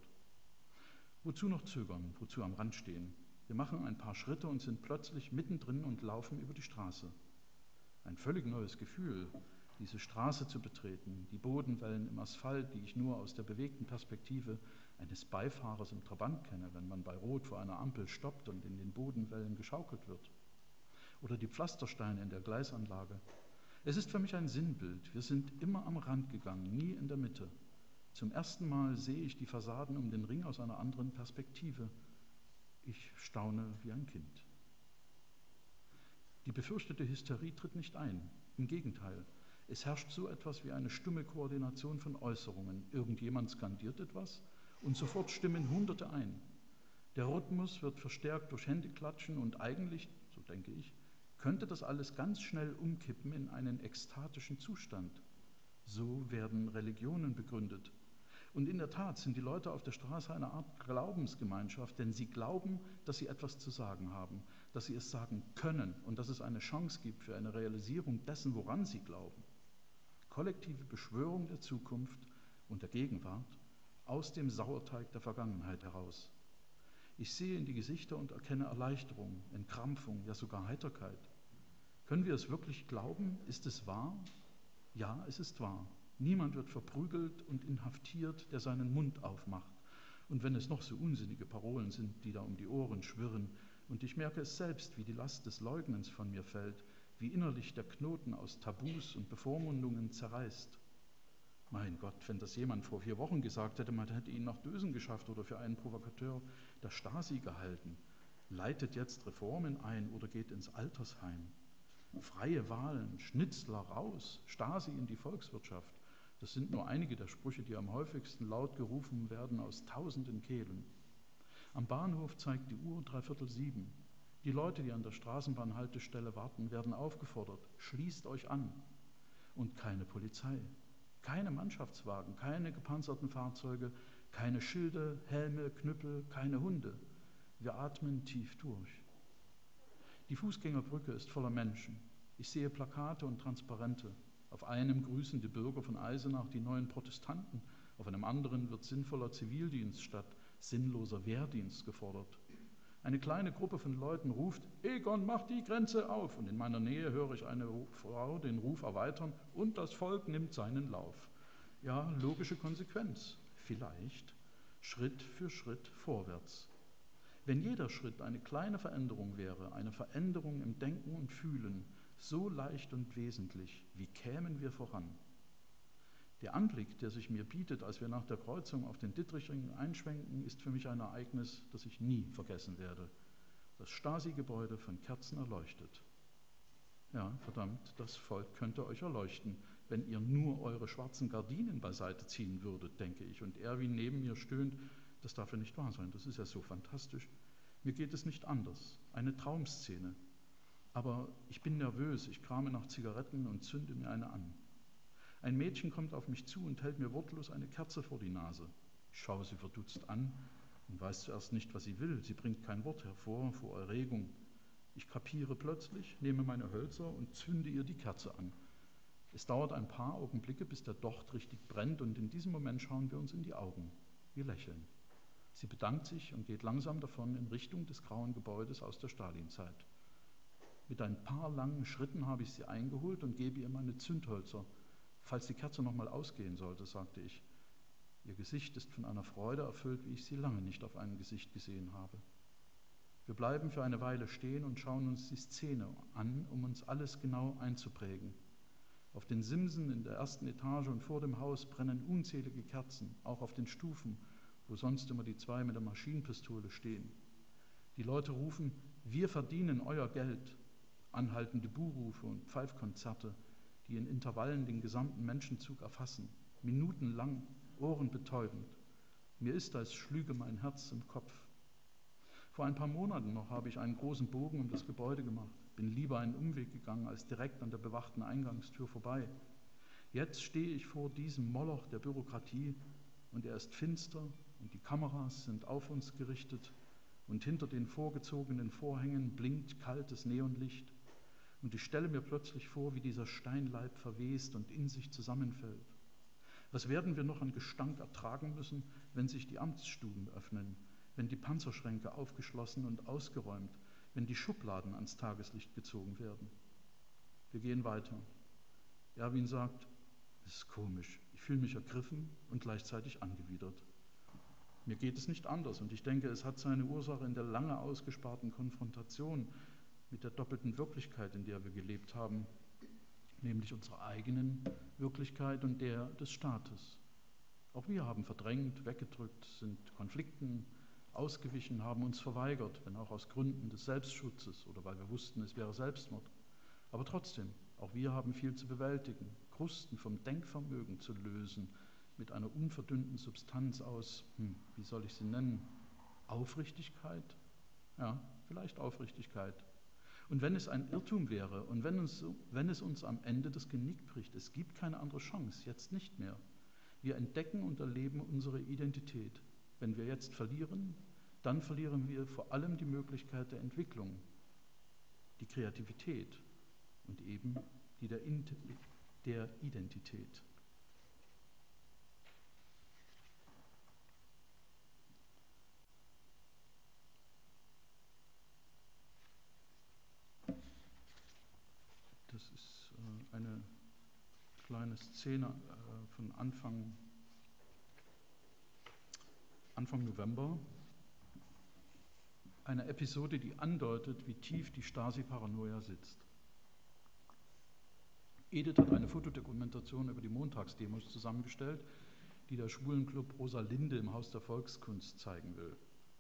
Speaker 4: Wozu noch zögern, wozu am Rand stehen? Wir machen ein paar Schritte und sind plötzlich mittendrin und laufen über die Straße. Ein völlig neues Gefühl, diese Straße zu betreten, die Bodenwellen im Asphalt, die ich nur aus der bewegten Perspektive eines Beifahrers im Trabant kenne, wenn man bei Rot vor einer Ampel stoppt und in den Bodenwellen geschaukelt wird. Oder die Pflastersteine in der Gleisanlage. Es ist für mich ein Sinnbild. Wir sind immer am Rand gegangen, nie in der Mitte. Zum ersten Mal sehe ich die Fassaden um den Ring aus einer anderen Perspektive. Ich staune wie ein Kind. Die befürchtete Hysterie tritt nicht ein. Im Gegenteil. Es herrscht so etwas wie eine stumme Koordination von Äußerungen. Irgendjemand skandiert etwas und sofort stimmen Hunderte ein. Der Rhythmus wird verstärkt durch Händeklatschen und eigentlich, so denke ich, könnte das alles ganz schnell umkippen in einen ekstatischen Zustand. So werden Religionen begründet. Und in der Tat sind die Leute auf der Straße eine Art Glaubensgemeinschaft, denn sie glauben, dass sie etwas zu sagen haben, dass sie es sagen können und dass es eine Chance gibt für eine Realisierung dessen, woran sie glauben. Kollektive Beschwörung der Zukunft und der Gegenwart aus dem Sauerteig der Vergangenheit heraus. Ich sehe in die Gesichter und erkenne Erleichterung, Entkrampfung, ja sogar Heiterkeit. Können wir es wirklich glauben? Ist es wahr? Ja, es ist wahr. Niemand wird verprügelt und inhaftiert, der seinen Mund aufmacht. Und wenn es noch so unsinnige Parolen sind, die da um die Ohren schwirren, und ich merke es selbst, wie die Last des Leugnens von mir fällt, wie innerlich der Knoten aus Tabus und Bevormundungen zerreißt. Mein Gott, wenn das jemand vor vier Wochen gesagt hätte, man hätte ihn nach Dösen geschafft oder für einen Provokateur der Stasi gehalten, leitet jetzt Reformen ein oder geht ins Altersheim. Freie Wahlen, Schnitzler raus, Stasi in die Volkswirtschaft. Das sind nur einige der Sprüche, die am häufigsten laut gerufen werden aus tausenden Kehlen. Am Bahnhof zeigt die Uhr dreiviertel sieben. Die Leute, die an der Straßenbahnhaltestelle warten, werden aufgefordert, schließt euch an. Und keine Polizei, keine Mannschaftswagen, keine gepanzerten Fahrzeuge, keine Schilde, Helme, Knüppel, keine Hunde. Wir atmen tief durch. Die Fußgängerbrücke ist voller Menschen. Ich sehe Plakate und Transparente. Auf einem grüßen die Bürger von Eisenach die neuen Protestanten, auf einem anderen wird sinnvoller Zivildienst statt sinnloser Wehrdienst gefordert. Eine kleine Gruppe von Leuten ruft, Egon, mach die Grenze auf! Und in meiner Nähe höre ich eine Frau den Ruf erweitern, und das Volk nimmt seinen Lauf. Ja, logische Konsequenz. Vielleicht Schritt für Schritt vorwärts. Wenn jeder Schritt eine kleine Veränderung wäre, eine Veränderung im Denken und Fühlen, so leicht und wesentlich, wie kämen wir voran? Der Anblick, der sich mir bietet, als wir nach der Kreuzung auf den Dittrichring einschwenken, ist für mich ein Ereignis, das ich nie vergessen werde. Das Stasi-Gebäude von Kerzen erleuchtet. Ja, verdammt, das Volk könnte euch erleuchten, wenn ihr nur eure schwarzen Gardinen beiseite ziehen würdet, denke ich. Und Erwin neben mir stöhnt, das darf ja nicht wahr sein, das ist ja so fantastisch. Mir geht es nicht anders. Eine Traumszene. Aber ich bin nervös, ich krame nach Zigaretten und zünde mir eine an. Ein Mädchen kommt auf mich zu und hält mir wortlos eine Kerze vor die Nase. Ich schaue sie verdutzt an und weiß zuerst nicht, was sie will. Sie bringt kein Wort hervor vor Erregung. Ich kapiere plötzlich, nehme meine Hölzer und zünde ihr die Kerze an. Es dauert ein paar Augenblicke, bis der Docht richtig brennt, und in diesem Moment schauen wir uns in die Augen. Wir lächeln. Sie bedankt sich und geht langsam davon in Richtung des grauen Gebäudes aus der Stalinzeit. Mit ein paar langen Schritten habe ich sie eingeholt und gebe ihr meine Zündhölzer. Falls die Kerze noch mal ausgehen sollte, sagte ich. Ihr Gesicht ist von einer Freude erfüllt, wie ich sie lange nicht auf einem Gesicht gesehen habe. Wir bleiben für eine Weile stehen und schauen uns die Szene an, um uns alles genau einzuprägen. Auf den Simsen in der ersten Etage und vor dem Haus brennen unzählige Kerzen, auch auf den Stufen, wo sonst immer die zwei mit der Maschinenpistole stehen. Die Leute rufen, wir verdienen euer Geld. Anhaltende Buhrufe und Pfeifkonzerte, die in Intervallen den gesamten Menschenzug erfassen, minutenlang, ohrenbetäubend. Mir ist, als schlüge mein Herz im Kopf. Vor ein paar Monaten noch habe ich einen großen Bogen um das Gebäude gemacht, bin lieber einen Umweg gegangen, als direkt an der bewachten Eingangstür vorbei. Jetzt stehe ich vor diesem Moloch der Bürokratie und er ist finster und die Kameras sind auf uns gerichtet und hinter den vorgezogenen Vorhängen blinkt kaltes Neonlicht und ich stelle mir plötzlich vor, wie dieser Steinleib verwest und in sich zusammenfällt. Was werden wir noch an Gestank ertragen müssen, wenn sich die Amtsstuben öffnen, wenn die Panzerschränke aufgeschlossen und ausgeräumt, wenn die Schubladen ans Tageslicht gezogen werden? Wir gehen weiter. Erwin sagt, es ist komisch, ich fühle mich ergriffen und gleichzeitig angewidert. Mir geht es nicht anders und ich denke, es hat seine Ursache in der lange ausgesparten Konfrontation mit der doppelten Wirklichkeit, in der wir gelebt haben, nämlich unserer eigenen Wirklichkeit und der des Staates. Auch wir haben verdrängt, weggedrückt, sind Konflikten ausgewichen, haben uns verweigert, wenn auch aus Gründen des Selbstschutzes oder weil wir wussten, es wäre Selbstmord. Aber trotzdem, auch wir haben viel zu bewältigen, Krusten vom Denkvermögen zu lösen, mit einer unverdünnten Substanz aus, hm, wie soll ich sie nennen, Aufrichtigkeit? Ja, vielleicht Aufrichtigkeit. Und wenn es ein Irrtum wäre und wenn, uns, wenn es uns am Ende das Genick bricht, es gibt keine andere Chance, jetzt nicht mehr. Wir entdecken und erleben unsere Identität. Wenn wir jetzt verlieren, dann verlieren wir vor allem die Möglichkeit der Entwicklung, die Kreativität und eben die der, der Identität. Das ist äh, eine kleine Szene äh, von Anfang, Anfang November. Eine Episode, die andeutet, wie tief die Stasi-Paranoia sitzt. Edith hat eine Fotodokumentation über die Montagsdemos zusammengestellt, die der Schwulenclub Rosalinde im Haus der Volkskunst zeigen will.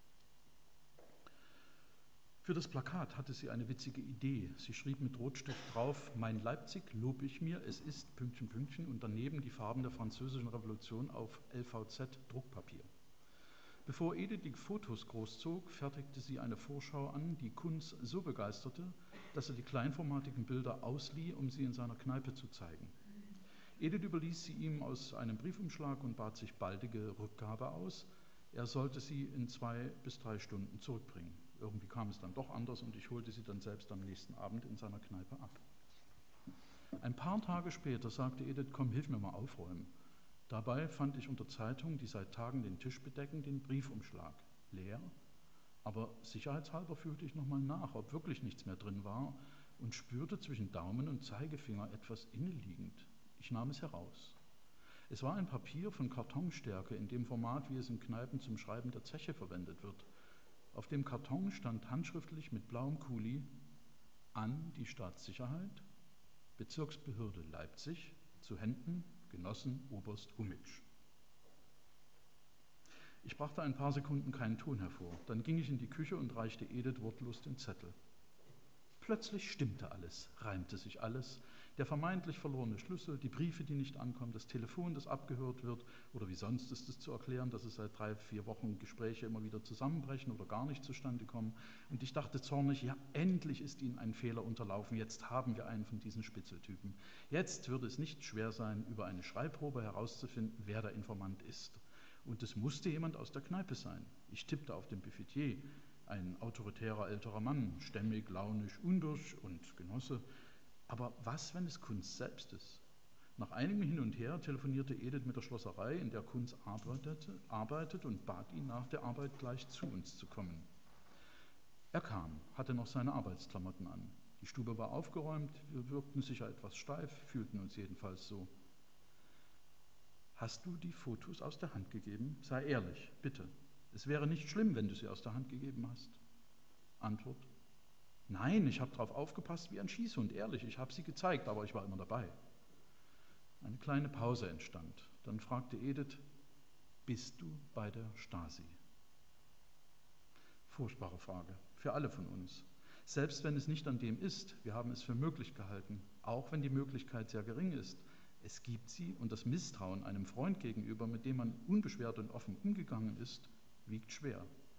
Speaker 4: Für das Plakat hatte sie eine witzige Idee. Sie schrieb mit Rotstift drauf, mein Leipzig lob ich mir, es ist Pünktchen, Pünktchen und daneben die Farben der französischen Revolution auf L V Z-Druckpapier. Bevor Edith die Fotos großzog, fertigte sie eine Vorschau an, die Kunz so begeisterte, dass er die kleinformatigen Bilder auslieh, um sie in seiner Kneipe zu zeigen. Edith überließ sie ihm aus einem Briefumschlag und bat sich baldige Rückgabe aus. Er sollte sie in zwei bis drei Stunden zurückbringen. Irgendwie kam es dann doch anders und ich holte sie dann selbst am nächsten Abend in seiner Kneipe ab. Ein paar Tage später sagte Edith, komm, hilf mir mal aufräumen. Dabei fand ich unter Zeitungen, die seit Tagen den Tisch bedecken, den Briefumschlag leer. Aber sicherheitshalber fühlte ich nochmal nach, ob wirklich nichts mehr drin war und spürte zwischen Daumen und Zeigefinger etwas inneliegend. Ich nahm es heraus. Es war ein Papier von Kartonstärke in dem Format, wie es in Kneipen zum Schreiben der Zeche verwendet wird. Auf dem Karton stand handschriftlich mit blauem Kuli an die Staatssicherheit, Bezirksbehörde Leipzig, zu Händen Genossen Oberst Humitsch. Ich brachte ein paar Sekunden keinen Ton hervor. Dann ging ich in die Küche und reichte Edith wortlos den Zettel. Plötzlich stimmte alles, reimte sich alles. Der vermeintlich verlorene Schlüssel, die Briefe, die nicht ankommen, das Telefon, das abgehört wird, oder wie sonst ist es zu erklären, dass es seit drei, vier Wochen Gespräche immer wieder zusammenbrechen oder gar nicht zustande kommen. Und ich dachte zornig, ja, endlich ist Ihnen ein Fehler unterlaufen, jetzt haben wir einen von diesen Spitzeltypen. Jetzt würde es nicht schwer sein, über eine Schreibprobe herauszufinden, wer der Informant ist. Und es musste jemand aus der Kneipe sein. Ich tippte auf den Buffetier, ein autoritärer älterer Mann, stämmig, launisch, unwirsch und Genosse. Aber was, wenn es Kunz selbst ist? Nach einigem Hin und Her telefonierte Edith mit der Schlosserei, in der Kunz arbeitete, arbeitet und bat ihn, nach der Arbeit gleich zu uns zu kommen. Er kam, hatte noch seine Arbeitsklamotten an. Die Stube war aufgeräumt, wir wirkten sicher etwas steif, fühlten uns jedenfalls so. Hast du die Fotos aus der Hand gegeben? Sei ehrlich, bitte. Es wäre nicht schlimm, wenn du sie aus der Hand gegeben hast. Antwort: Nein, ich habe darauf aufgepasst wie ein Schießhund, ehrlich, ich habe sie gezeigt, aber ich war immer dabei. Eine kleine Pause entstand. Dann fragte Edith: Bist du bei der Stasi? Furchtbare Frage, für alle von uns. Selbst wenn es nicht an dem ist, wir haben es für möglich gehalten, auch wenn die Möglichkeit sehr gering ist, es gibt sie und das Misstrauen einem Freund gegenüber, mit dem man unbeschwert und offen umgegangen ist, wiegt schwer.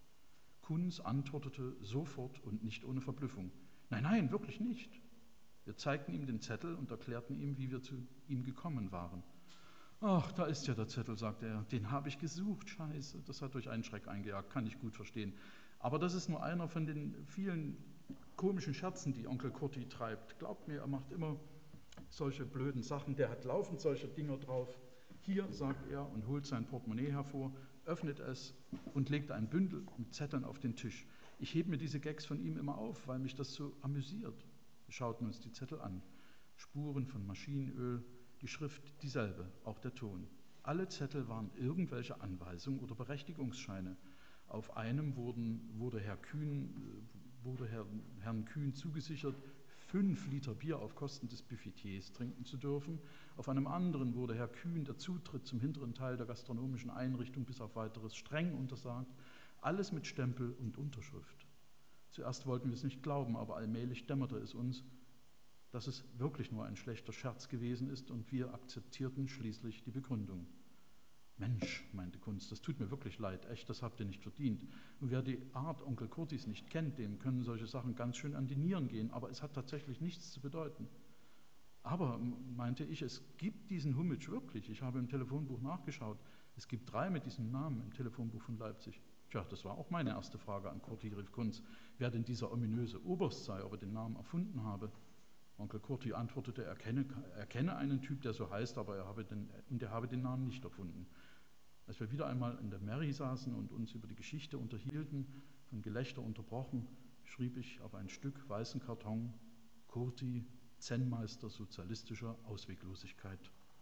Speaker 4: Kunz antwortete sofort und nicht ohne Verblüffung: Nein, nein, wirklich nicht. Wir zeigten ihm den Zettel und erklärten ihm, wie wir zu ihm gekommen waren. Ach, da ist ja der Zettel, sagte er. Den habe ich gesucht, scheiße. Das hat durch einen Schreck eingejagt, kann ich gut verstehen. Aber das ist nur einer von den vielen komischen Scherzen, die Onkel Kurti treibt. Glaubt mir, er macht immer solche blöden Sachen. Der hat laufend solche Dinger drauf. Hier, sagt er und holt sein Portemonnaie hervor, öffnet es und legt ein Bündel mit Zetteln auf den Tisch. Ich hebe mir diese Gags von ihm immer auf, weil mich das so amüsiert. Wir schauten uns die Zettel an. Spuren von Maschinenöl, die Schrift dieselbe, auch der Ton. Alle Zettel waren irgendwelche Anweisungen oder Berechtigungsscheine. Auf einem wurden, wurde, Herr Kühn, wurde Herr, Herrn Kühn zugesichert, fünf Liter Bier auf Kosten des Buffetiers trinken zu dürfen. Auf einem anderen wurde Herr Kühn der Zutritt zum hinteren Teil der gastronomischen Einrichtung bis auf weiteres streng untersagt. Alles mit Stempel und Unterschrift. Zuerst wollten wir es nicht glauben, aber allmählich dämmerte es uns, dass es wirklich nur ein schlechter Scherz gewesen ist und wir akzeptierten schließlich die Begründung. Mensch, meinte Kunz, das tut mir wirklich leid, echt, das habt ihr nicht verdient. Und wer die Art Onkel Kurtis nicht kennt, dem können solche Sachen ganz schön an die Nieren gehen, aber es hat tatsächlich nichts zu bedeuten. Aber, meinte ich, es gibt diesen Hummitsch wirklich. Ich habe im Telefonbuch nachgeschaut. Es gibt drei mit diesem Namen im Telefonbuch von Leipzig. Tja, das war auch meine erste Frage an Kurti, rief Kunz, wer denn dieser ominöse Oberst sei, ob er den Namen erfunden habe. Onkel Kurti antwortete, er kenne, er kenne einen Typ, der so heißt, aber er habe den, und er habe den Namen nicht erfunden. Als wir wieder einmal in der Mary saßen und uns über die Geschichte unterhielten, von Gelächter unterbrochen, schrieb ich auf ein Stück weißen Karton: Kurti, Zen-Meister sozialistischer Ausweglosigkeit.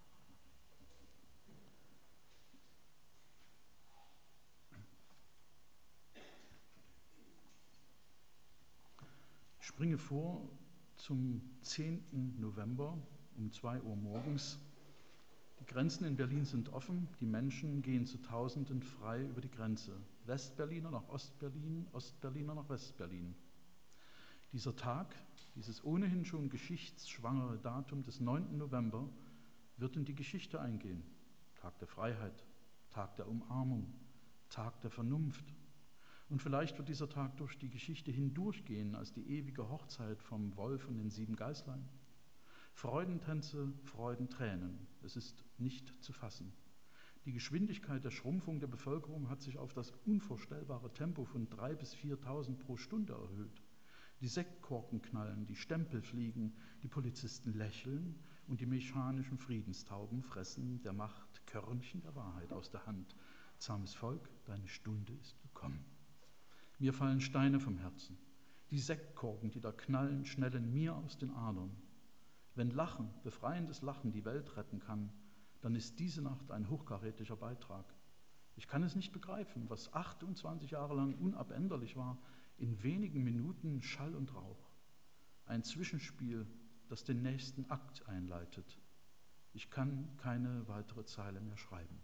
Speaker 4: Ich springe vor zum zehnten November um zwei Uhr morgens. Die Grenzen in Berlin sind offen, die Menschen gehen zu Tausenden frei über die Grenze. Westberliner nach Ostberlin, Ostberliner nach Westberlin. Dieser Tag, dieses ohnehin schon geschichtsschwangere Datum des neunten November, wird in die Geschichte eingehen. Tag der Freiheit, Tag der Umarmung, Tag der Vernunft. Und vielleicht wird dieser Tag durch die Geschichte hindurchgehen als die ewige Hochzeit vom Wolf und den sieben Geißlein. Freudentänze, Freudentränen, es ist nicht zu fassen. Die Geschwindigkeit der Schrumpfung der Bevölkerung hat sich auf das unvorstellbare Tempo von dreitausend bis viertausend pro Stunde erhöht. Die Sektkorken knallen, die Stempel fliegen, die Polizisten lächeln und die mechanischen Friedenstauben fressen der Macht Körnchen der Wahrheit aus der Hand. Zahmes Volk, deine Stunde ist gekommen. Mir fallen Steine vom Herzen. Die Sektkorken, die da knallen, schnellen mir aus den Adern. Wenn Lachen, befreiendes Lachen die Welt retten kann, dann ist diese Nacht ein hochkarätiger Beitrag. Ich kann es nicht begreifen, was achtundzwanzig Jahre lang unabänderlich war, in wenigen Minuten Schall und Rauch. Ein Zwischenspiel, das den nächsten Akt einleitet. Ich kann keine weitere Zeile mehr schreiben.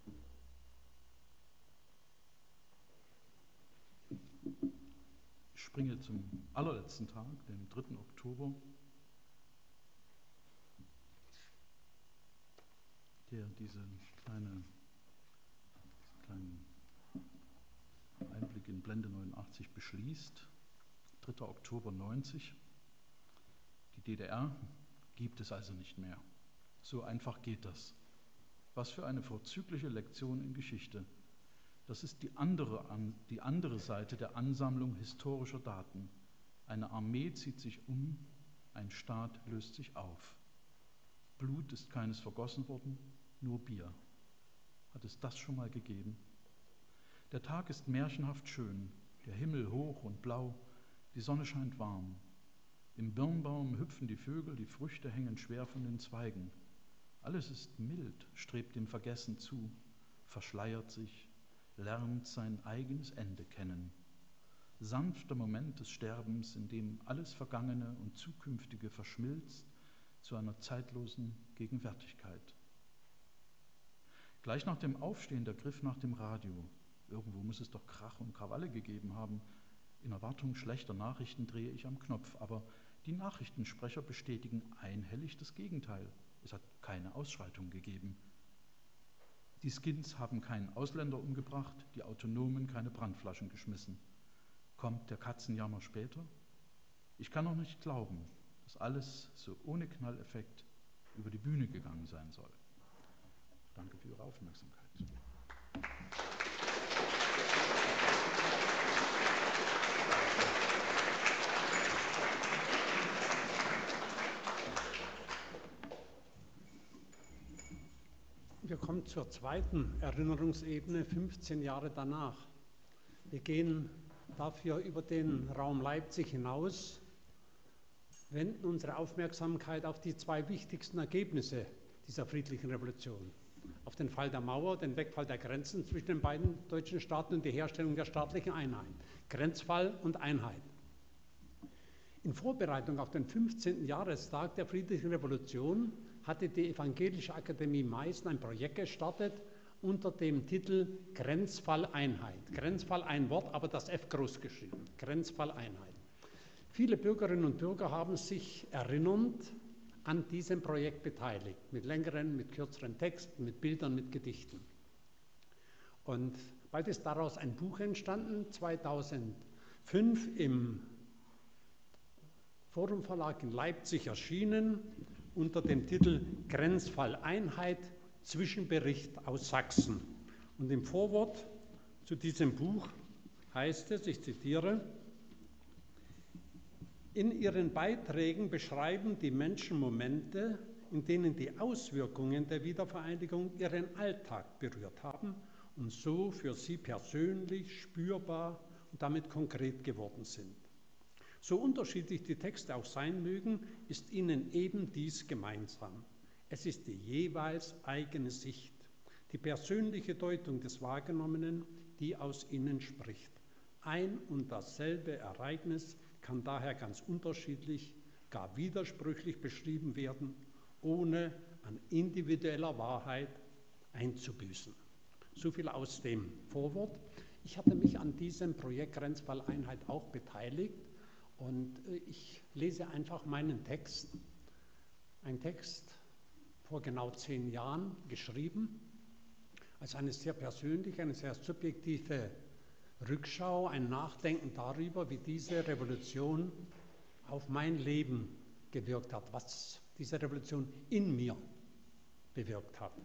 Speaker 4: Ich springe zum allerletzten Tag, dem dritten Oktober, der diese kleine, kleinen Einblick in Blende neunundachtzig beschließt. dritter Oktober neunzig. Die D D R gibt es also nicht mehr. So einfach geht das. Was für eine vorzügliche Lektion in Geschichte. Das ist die andere, die andere Seite der Ansammlung historischer Daten. Eine Armee zieht sich um, ein Staat löst sich auf. Blut ist keines vergossen worden, nur Bier. Hat es das schon mal gegeben? Der Tag ist märchenhaft schön, der Himmel hoch und blau, die Sonne scheint warm. Im Birnbaum hüpfen die Vögel, die Früchte hängen schwer von den Zweigen. Alles ist mild, strebt dem Vergessen zu, verschleiert sich, lernt sein eigenes Ende kennen. Sanfter Moment des Sterbens, in dem alles Vergangene und Zukünftige verschmilzt zu einer zeitlosen Gegenwärtigkeit. Gleich nach dem Aufstehen der Griff nach dem Radio. Irgendwo muss es doch Krach und Krawalle gegeben haben. In Erwartung schlechter Nachrichten drehe ich am Knopf, aber die Nachrichtensprecher bestätigen einhellig das Gegenteil. Es hat keine Ausschreitung gegeben. Die Skins haben keinen Ausländer umgebracht, die Autonomen keine Brandflaschen geschmissen. Kommt der Katzenjammer später? Ich kann noch nicht glauben, dass alles so ohne Knalleffekt über die Bühne gegangen sein soll. Danke für Ihre Aufmerksamkeit.
Speaker 1: Wir kommen zur zweiten Erinnerungsebene, fünfzehn Jahre danach. Wir gehen dafür über den Raum Leipzig hinaus, wenden unsere Aufmerksamkeit auf die zwei wichtigsten Ergebnisse dieser friedlichen Revolution. Auf den Fall der Mauer, den Wegfall der Grenzen zwischen den beiden deutschen Staaten und die Herstellung der staatlichen Einheit. Grenzfall und Einheit. In Vorbereitung auf den fünfzehnten Jahrestag der friedlichen Revolution hatte die Evangelische Akademie Meißen ein Projekt gestartet unter dem Titel Grenzfall Einheit. Grenzfall ein Wort, aber das F groß geschrieben. Grenzfall Einheit. Viele Bürgerinnen und Bürger haben sich erinnernd an diesem Projekt beteiligt, mit längeren, mit kürzeren Texten, mit Bildern, mit Gedichten. Und bald ist daraus ein Buch entstanden, zweitausendfünf im Forum Verlag in Leipzig erschienen, unter dem Titel Grenzfall Einheit, Zwischenbericht aus Sachsen. Und im Vorwort zu diesem Buch heißt es, ich zitiere, in ihren Beiträgen beschreiben die Menschen Momente, in denen die Auswirkungen der Wiedervereinigung ihren Alltag berührt haben und so für sie persönlich spürbar und damit konkret geworden sind. So unterschiedlich die Texte auch sein mögen, ist ihnen eben dies gemeinsam. Es ist die jeweils eigene Sicht, die persönliche Deutung des Wahrgenommenen, die aus ihnen spricht. Ein und dasselbe Ereignis kann daher ganz unterschiedlich, gar widersprüchlich beschrieben werden, ohne an individueller Wahrheit einzubüßen. So viel aus dem Vorwort. Ich hatte mich an diesem Projekt Grenzfall Einheit auch beteiligt und ich lese einfach meinen Text. Ein Text vor genau zehn Jahren geschrieben, als eine sehr persönliche, eine sehr subjektive Rückschau, ein Nachdenken darüber, wie diese Revolution auf mein Leben gewirkt hat, was diese Revolution in mir bewirkt hat.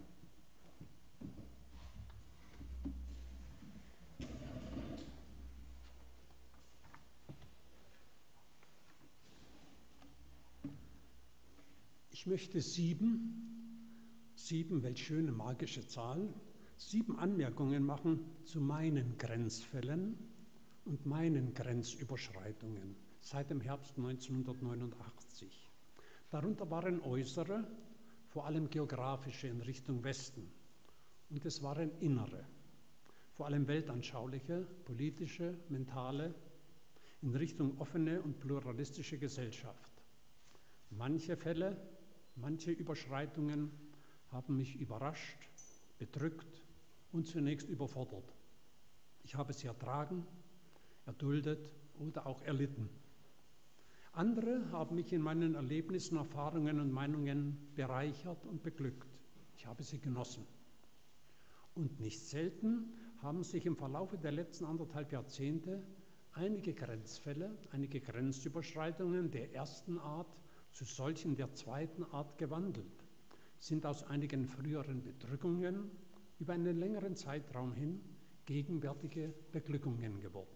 Speaker 1: Ich möchte sieben, sieben, welch schöne magische Zahl, sieben Anmerkungen machen zu meinen Grenzfällen und meinen Grenzüberschreitungen seit dem Herbst neunzehnhundertneunundachtzig. Darunter waren äußere, vor allem geografische in Richtung Westen, und es waren innere, vor allem weltanschauliche, politische, mentale, in Richtung offene und pluralistische Gesellschaft. Manche Fälle, manche Überschreitungen haben mich überrascht, bedrückt und zunächst überfordert. Ich habe sie ertragen, erduldet oder auch erlitten. Andere haben mich in meinen Erlebnissen, Erfahrungen und Meinungen bereichert und beglückt. Ich habe sie genossen. Und nicht selten haben sich im Verlauf der letzten anderthalb Jahrzehnte einige Grenzfälle, einige Grenzüberschreitungen der ersten Art zu solchen der zweiten Art gewandelt, sind aus einigen früheren Bedrückungen über einen längeren Zeitraum hin gegenwärtige Beglückungen geworden.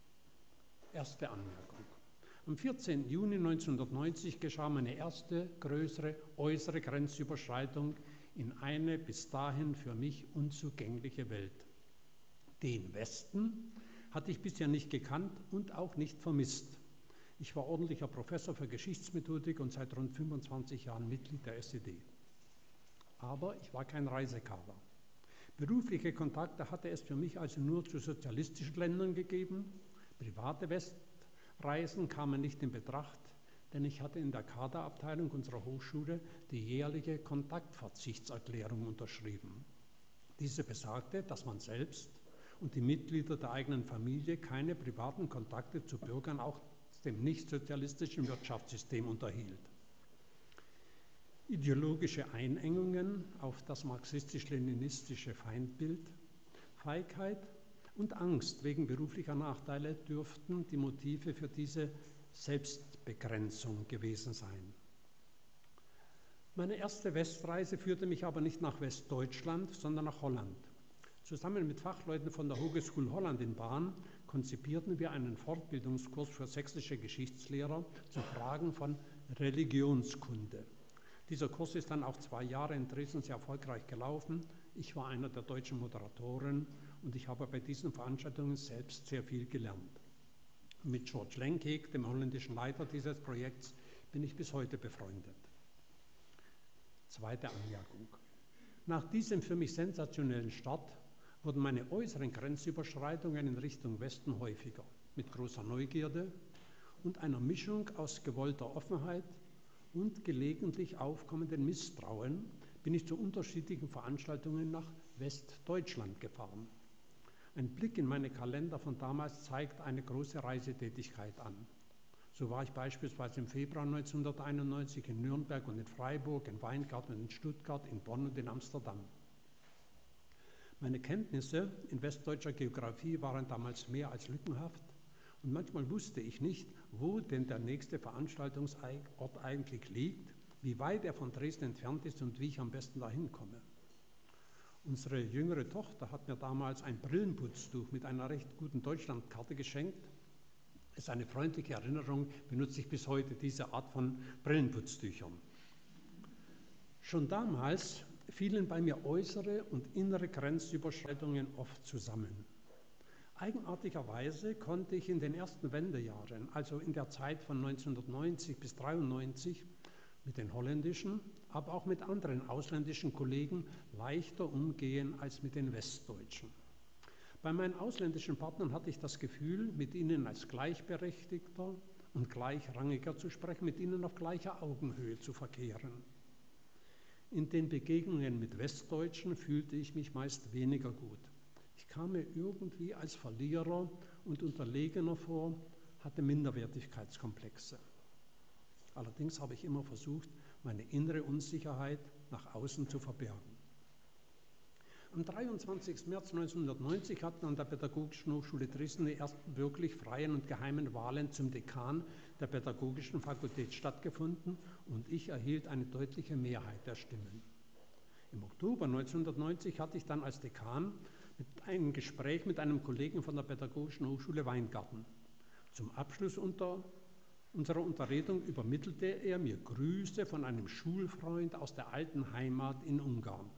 Speaker 1: Erste Anmerkung. Am vierzehnten Juni neunzehnhundertneunzig geschah meine erste größere äußere Grenzüberschreitung in eine bis dahin für mich unzugängliche Welt. Den Westen hatte ich bisher nicht gekannt und auch nicht vermisst. Ich war ordentlicher Professor für Geschichtsmethodik und seit rund fünfundzwanzig Jahren Mitglied der S E D. Aber ich war kein Reisekader. Berufliche Kontakte hatte es für mich also nur zu sozialistischen Ländern gegeben. Private Westreisen kamen nicht in Betracht, denn ich hatte in der Kaderabteilung unserer Hochschule die jährliche Kontaktverzichtserklärung unterschrieben. Diese besagte, dass man selbst und die Mitglieder der eigenen Familie keine privaten Kontakte zu Bürgern auch dem nichtsozialistischen Wirtschaftssystem unterhielt. Ideologische Einengungen auf das marxistisch-leninistische Feindbild, Feigheit und Angst wegen beruflicher Nachteile dürften die Motive für diese Selbstbegrenzung gewesen sein. Meine erste Westreise führte mich aber nicht nach Westdeutschland, sondern nach Holland. Zusammen mit Fachleuten von der Hogeschool Holland in Baan konzipierten wir einen Fortbildungskurs für sächsische Geschichtslehrer zu Fragen von Religionskunde. Dieser Kurs ist dann auch zwei Jahre in Dresden sehr erfolgreich gelaufen. Ich war einer der deutschen Moderatoren und ich habe bei diesen Veranstaltungen selbst sehr viel gelernt. Mit George Lenkeek, dem holländischen Leiter dieses Projekts, bin ich bis heute befreundet. Zweite Anmerkung. Nach diesem für mich sensationellen Start wurden meine äußeren Grenzüberschreitungen in Richtung Westen häufiger, mit großer Neugierde und einer Mischung aus gewollter Offenheit und gelegentlich aufkommendem Misstrauen bin ich zu unterschiedlichen Veranstaltungen nach Westdeutschland gefahren. Ein Blick in meine Kalender von damals zeigt eine große Reisetätigkeit an. So war ich beispielsweise im Februar neunzehnhunderteinundneunzig in Nürnberg und in Freiburg, in Weingarten und in Stuttgart, in Bonn und in Amsterdam. Meine Kenntnisse in westdeutscher Geografie waren damals mehr als lückenhaft und manchmal wusste ich nicht, wo denn der nächste Veranstaltungsort eigentlich liegt, wie weit er von Dresden entfernt ist und wie ich am besten dahin komme. Unsere jüngere Tochter hat mir damals ein Brillenputztuch mit einer recht guten Deutschlandkarte geschenkt. Es ist eine freundliche Erinnerung, benutze ich bis heute diese Art von Brillenputztüchern. Schon damals fielen bei mir äußere und innere Grenzüberschreitungen oft zusammen. Eigenartigerweise konnte ich in den ersten Wendejahren, also in der Zeit von neunzehnhundertneunzig bis neunzehnhundertdreiundneunzig, mit den holländischen, aber auch mit anderen ausländischen Kollegen leichter umgehen als mit den Westdeutschen. Bei meinen ausländischen Partnern hatte ich das Gefühl, mit ihnen als Gleichberechtigter und Gleichrangiger zu sprechen, mit ihnen auf gleicher Augenhöhe zu verkehren. In den Begegnungen mit Westdeutschen fühlte ich mich meist weniger gut. Ich kam mir irgendwie als Verlierer und Unterlegener vor, hatte Minderwertigkeitskomplexe. Allerdings habe ich immer versucht, meine innere Unsicherheit nach außen zu verbergen. Am dreiundzwanzigsten März neunzehnhundertneunzig hatten an der Pädagogischen Hochschule Dresden die ersten wirklich freien und geheimen Wahlen zum Dekan der Pädagogischen Fakultät stattgefunden und ich erhielt eine deutliche Mehrheit der Stimmen. Im Oktober neunzehnhundertneunzig hatte ich dann als Dekan mit einem Gespräch mit einem Kollegen von der Pädagogischen Hochschule Weingarten. Zum Abschluss unter unserer Unterredung übermittelte er mir Grüße von einem Schulfreund aus der alten Heimat in Ungarn.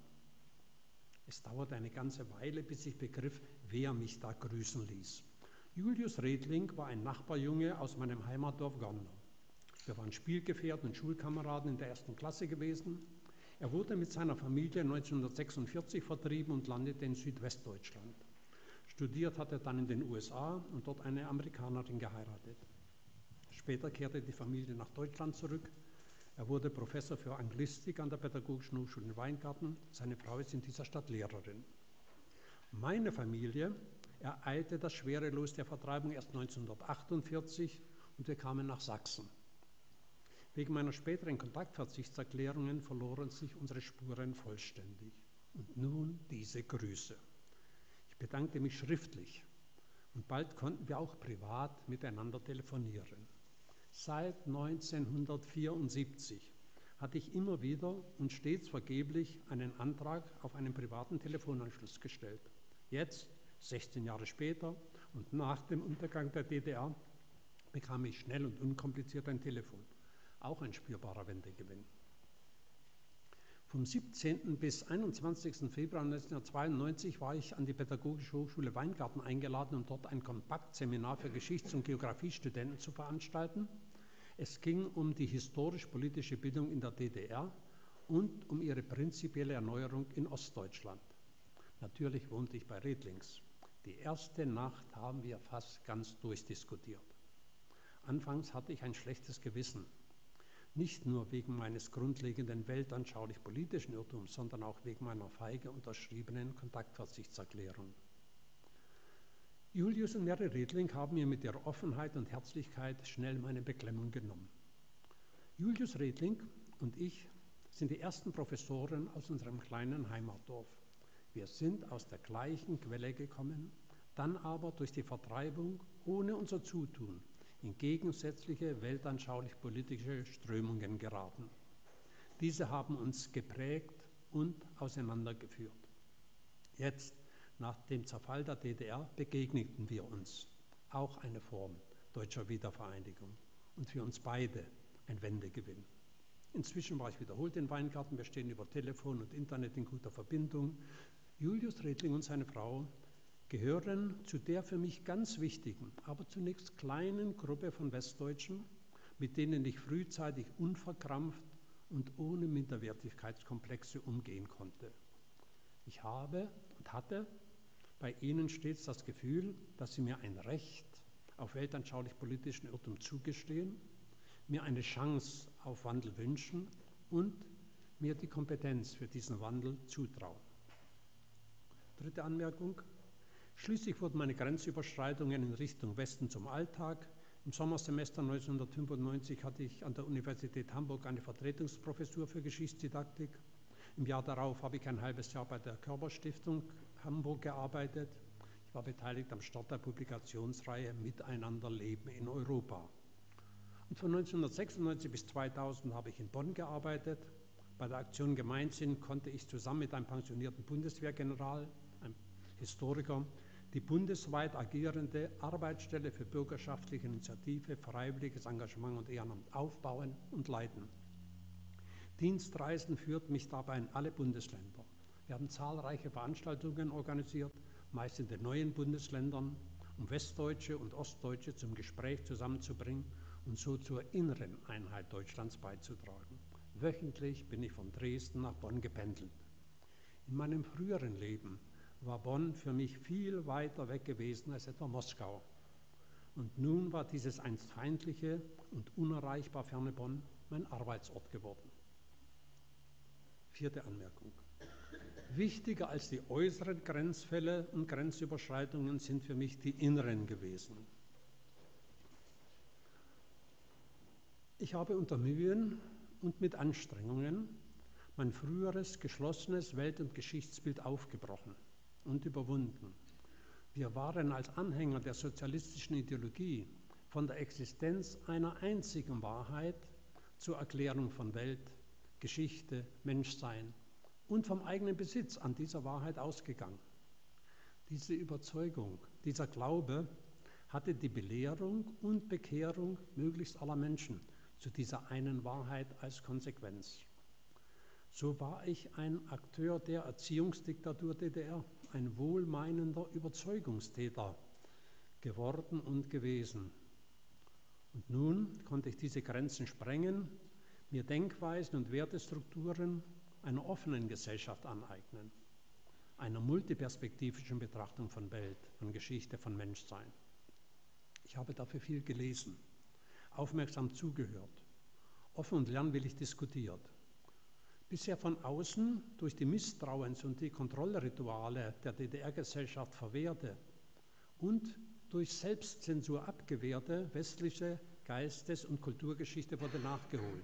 Speaker 1: Es dauerte eine ganze Weile, bis ich begriff, wer mich da grüßen ließ. Julius Redling war ein Nachbarjunge aus meinem Heimatdorf Gondau. Wir waren Spielgefährten und Schulkameraden in der ersten Klasse gewesen. Er wurde mit seiner Familie neunzehnhundertsechsundvierzig vertrieben und landete in Südwestdeutschland. Studiert hat er dann in den U S A und dort eine Amerikanerin geheiratet. Später kehrte die Familie nach Deutschland zurück. Er wurde Professor für Anglistik an der Pädagogischen Hochschule in Weingarten. Seine Frau ist in dieser Stadt Lehrerin. Meine Familie ereilte das schwere Los der Vertreibung erst neunzehnhundertachtundvierzig und wir kamen nach Sachsen. Wegen meiner späteren Kontaktverzichtserklärungen verloren sich unsere Spuren vollständig. Und nun diese Grüße. Ich bedankte mich schriftlich und bald konnten wir auch privat miteinander telefonieren. Seit neunzehnhundertvierundsiebzig hatte ich immer wieder und stets vergeblich einen Antrag auf einen privaten Telefonanschluss gestellt. Jetzt, sechzehn Jahre später und nach dem Untergang der D D R, bekam ich schnell und unkompliziert ein Telefon. Auch ein spürbarer Wendegewinn. Vom siebzehnten bis einundzwanzigsten Februar neunzehnhundertzweiundneunzig war ich an die Pädagogische Hochschule Weingarten eingeladen, um dort ein Kompaktseminar für Geschichts- und Geografiestudenten zu veranstalten. Es ging um die historisch-politische Bildung in der D D R und um ihre prinzipielle Erneuerung in Ostdeutschland. Natürlich wohnte ich bei Redlings. Die erste Nacht haben wir fast ganz durchdiskutiert. Anfangs hatte ich ein schlechtes Gewissen. Nicht nur wegen meines grundlegenden weltanschaulich-politischen Irrtums, sondern auch wegen meiner feige unterschriebenen Kontaktverzichtserklärung. Julius und Mary Redling haben mir mit ihrer Offenheit und Herzlichkeit schnell meine Beklemmung genommen. Julius Redling und ich sind die ersten Professoren aus unserem kleinen Heimatdorf. Wir sind aus der gleichen Quelle gekommen, dann aber durch die Vertreibung ohne unser Zutun in gegensätzliche weltanschaulich-politische Strömungen geraten. Diese haben uns geprägt und auseinandergeführt. Jetzt, nach dem Zerfall der D D R, begegneten wir uns. Auch eine Form deutscher Wiedervereinigung. Und für uns beide ein Wendegewinn. Inzwischen war ich wiederholt in Weingarten. Wir stehen über Telefon und Internet in guter Verbindung. Julius Redling und seine Frau gehören zu der für mich ganz wichtigen, aber zunächst kleinen Gruppe von Westdeutschen, mit denen ich frühzeitig unverkrampft und ohne Minderwertigkeitskomplexe umgehen konnte. Ich habe und hatte bei ihnen stets das Gefühl, dass sie mir ein Recht auf weltanschaulich-politischen Irrtum zugestehen, mir eine Chance auf Wandel wünschen und mir die Kompetenz für diesen Wandel zutrauen. Dritte Anmerkung. Schließlich wurden meine Grenzüberschreitungen in Richtung Westen zum Alltag. Im Sommersemester neunzehnhundertfünfundneunzig hatte ich an der Universität Hamburg eine Vertretungsprofessur für Geschichtsdidaktik. Im Jahr darauf habe ich ein halbes Jahr bei der Körper-Stiftung Hamburg gearbeitet. Ich war beteiligt am Start der Publikationsreihe Miteinander leben in Europa. Und von neunzehnhundertsechsundneunzig bis zweitausend habe ich in Bonn gearbeitet. Bei der Aktion Gemeinsinn konnte ich zusammen mit einem pensionierten Bundeswehrgeneral, einem Historiker, die bundesweit agierende Arbeitsstelle für bürgerschaftliche Initiative, freiwilliges Engagement und Ehrenamt aufbauen und leiten. Dienstreisen führten mich dabei in alle Bundesländer. Wir haben zahlreiche Veranstaltungen organisiert, meist in den neuen Bundesländern, um Westdeutsche und Ostdeutsche zum Gespräch zusammenzubringen und so zur inneren Einheit Deutschlands beizutragen. Wöchentlich bin ich von Dresden nach Bonn gependelt. In meinem früheren Leben war Bonn für mich viel weiter weg gewesen als etwa Moskau. Und nun war dieses einst feindliche und unerreichbar ferne Bonn mein Arbeitsort geworden. Vierte Anmerkung. Wichtiger als die äußeren Grenzfälle und Grenzüberschreitungen sind für mich die inneren gewesen. Ich habe unter Mühen und mit Anstrengungen mein früheres geschlossenes Welt- und Geschichtsbild aufgebrochen und überwunden. Wir waren als Anhänger der sozialistischen Ideologie von der Existenz einer einzigen Wahrheit zur Erklärung von Welt, Geschichte, Menschsein und vom eigenen Besitz an dieser Wahrheit ausgegangen. Diese Überzeugung, dieser Glaube hatte die Belehrung und Bekehrung möglichst aller Menschen zu dieser einen Wahrheit als Konsequenz. So war ich ein Akteur der Erziehungsdiktatur D D R, ein wohlmeinender Überzeugungstäter geworden und gewesen. Und nun konnte ich diese Grenzen sprengen, mir Denkweisen und Wertestrukturen einer offenen Gesellschaft aneignen, einer multiperspektivischen Betrachtung von Welt, von Geschichte, von Menschsein. Ich habe dafür viel gelesen, aufmerksam zugehört, offen und lernwillig diskutiert. Bisher von außen durch die Misstrauens- und die Kontrollrituale der D D R-Gesellschaft verwehrte, und durch Selbstzensur abgewehrte westliche Geistes- und Kulturgeschichte wurde nachgeholt.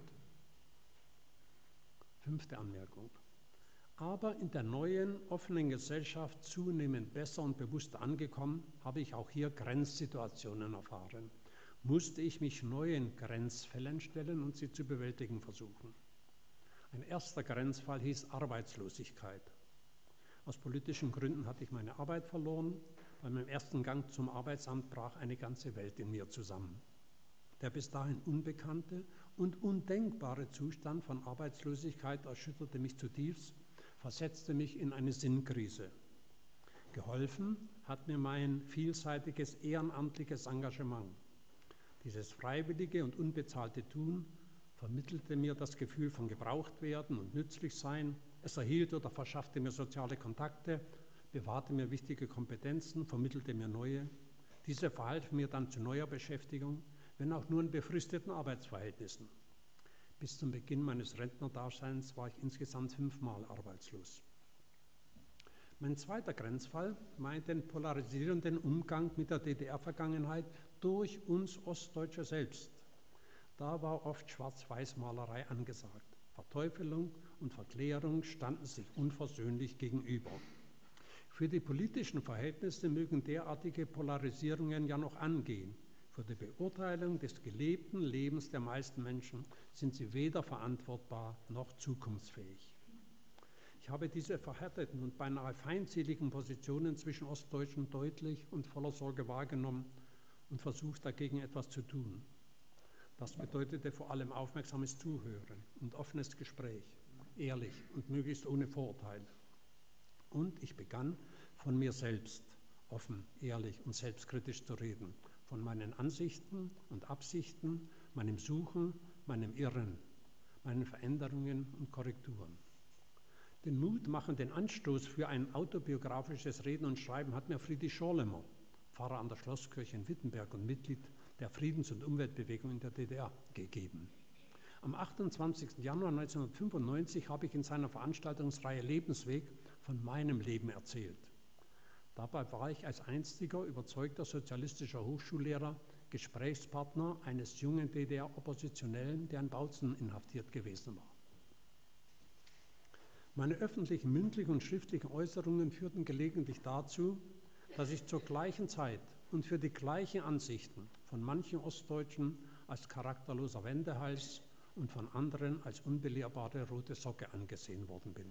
Speaker 1: Fünfte Anmerkung. Aber in der neuen, offenen Gesellschaft zunehmend besser und bewusster angekommen, habe ich auch hier Grenzsituationen erfahren. Musste ich mich neuen Grenzfällen stellen und sie zu bewältigen versuchen. Ein erster Grenzfall hieß Arbeitslosigkeit. Aus politischen Gründen hatte ich meine Arbeit verloren. Bei meinem ersten Gang zum Arbeitsamt brach eine ganze Welt in mir zusammen. Der bis dahin unbekannte und undenkbare Zustand von Arbeitslosigkeit erschütterte mich zutiefst, versetzte mich in eine Sinnkrise. Geholfen hat mir mein vielseitiges ehrenamtliches Engagement. Dieses freiwillige und unbezahlte Tun vermittelte mir das Gefühl von Gebrauchtwerden und Nützlichsein. Es erhielt oder verschaffte mir soziale Kontakte, bewahrte mir wichtige Kompetenzen, vermittelte mir neue. Diese verhalfen mir dann zu neuer Beschäftigung, wenn auch nur in befristeten Arbeitsverhältnissen. Bis zum Beginn meines Rentnerdaseins war ich insgesamt fünfmal arbeitslos. Mein zweiter Grenzfall meint den polarisierenden Umgang mit der D D R-Vergangenheit durch uns Ostdeutsche selbst. Da war oft Schwarz-Weiß-Malerei angesagt. Verteufelung und Verklärung standen sich unversöhnlich gegenüber. Für die politischen Verhältnisse mögen derartige Polarisierungen ja noch angehen. Für die Beurteilung des gelebten Lebens der meisten Menschen sind sie weder verantwortbar noch zukunftsfähig. Ich habe diese verhärteten und beinahe feindseligen Positionen zwischen Ostdeutschen deutlich und voller Sorge wahrgenommen und versucht, dagegen etwas zu tun. Das bedeutete vor allem aufmerksames Zuhören und offenes Gespräch, ehrlich und möglichst ohne Vorurteile. Und ich begann, von mir selbst offen, ehrlich und selbstkritisch zu reden, von meinen Ansichten und Absichten, meinem Suchen, meinem Irren, meinen Veränderungen und Korrekturen. Den mutmachenden Anstoß für ein autobiografisches Reden und Schreiben hat mir Friedrich Schorlemmer, Pfarrer an der Schlosskirche in Wittenberg und Mitglied der Friedens- und Umweltbewegung in der D D R, gegeben. Am achtundzwanzigsten Januar neunzehnhundertfünfundneunzig habe ich in seiner Veranstaltungsreihe Lebensweg von meinem Leben erzählt. Dabei war ich als einstiger überzeugter sozialistischer Hochschullehrer Gesprächspartner eines jungen D D R-Oppositionellen, der in Bautzen inhaftiert gewesen war. Meine öffentlichen mündlichen und schriftlichen Äußerungen führten gelegentlich dazu, dass ich zur gleichen Zeit und für die gleichen Ansichten von manchen Ostdeutschen als charakterloser Wendehals und von anderen als unbelehrbare rote Socke angesehen worden bin.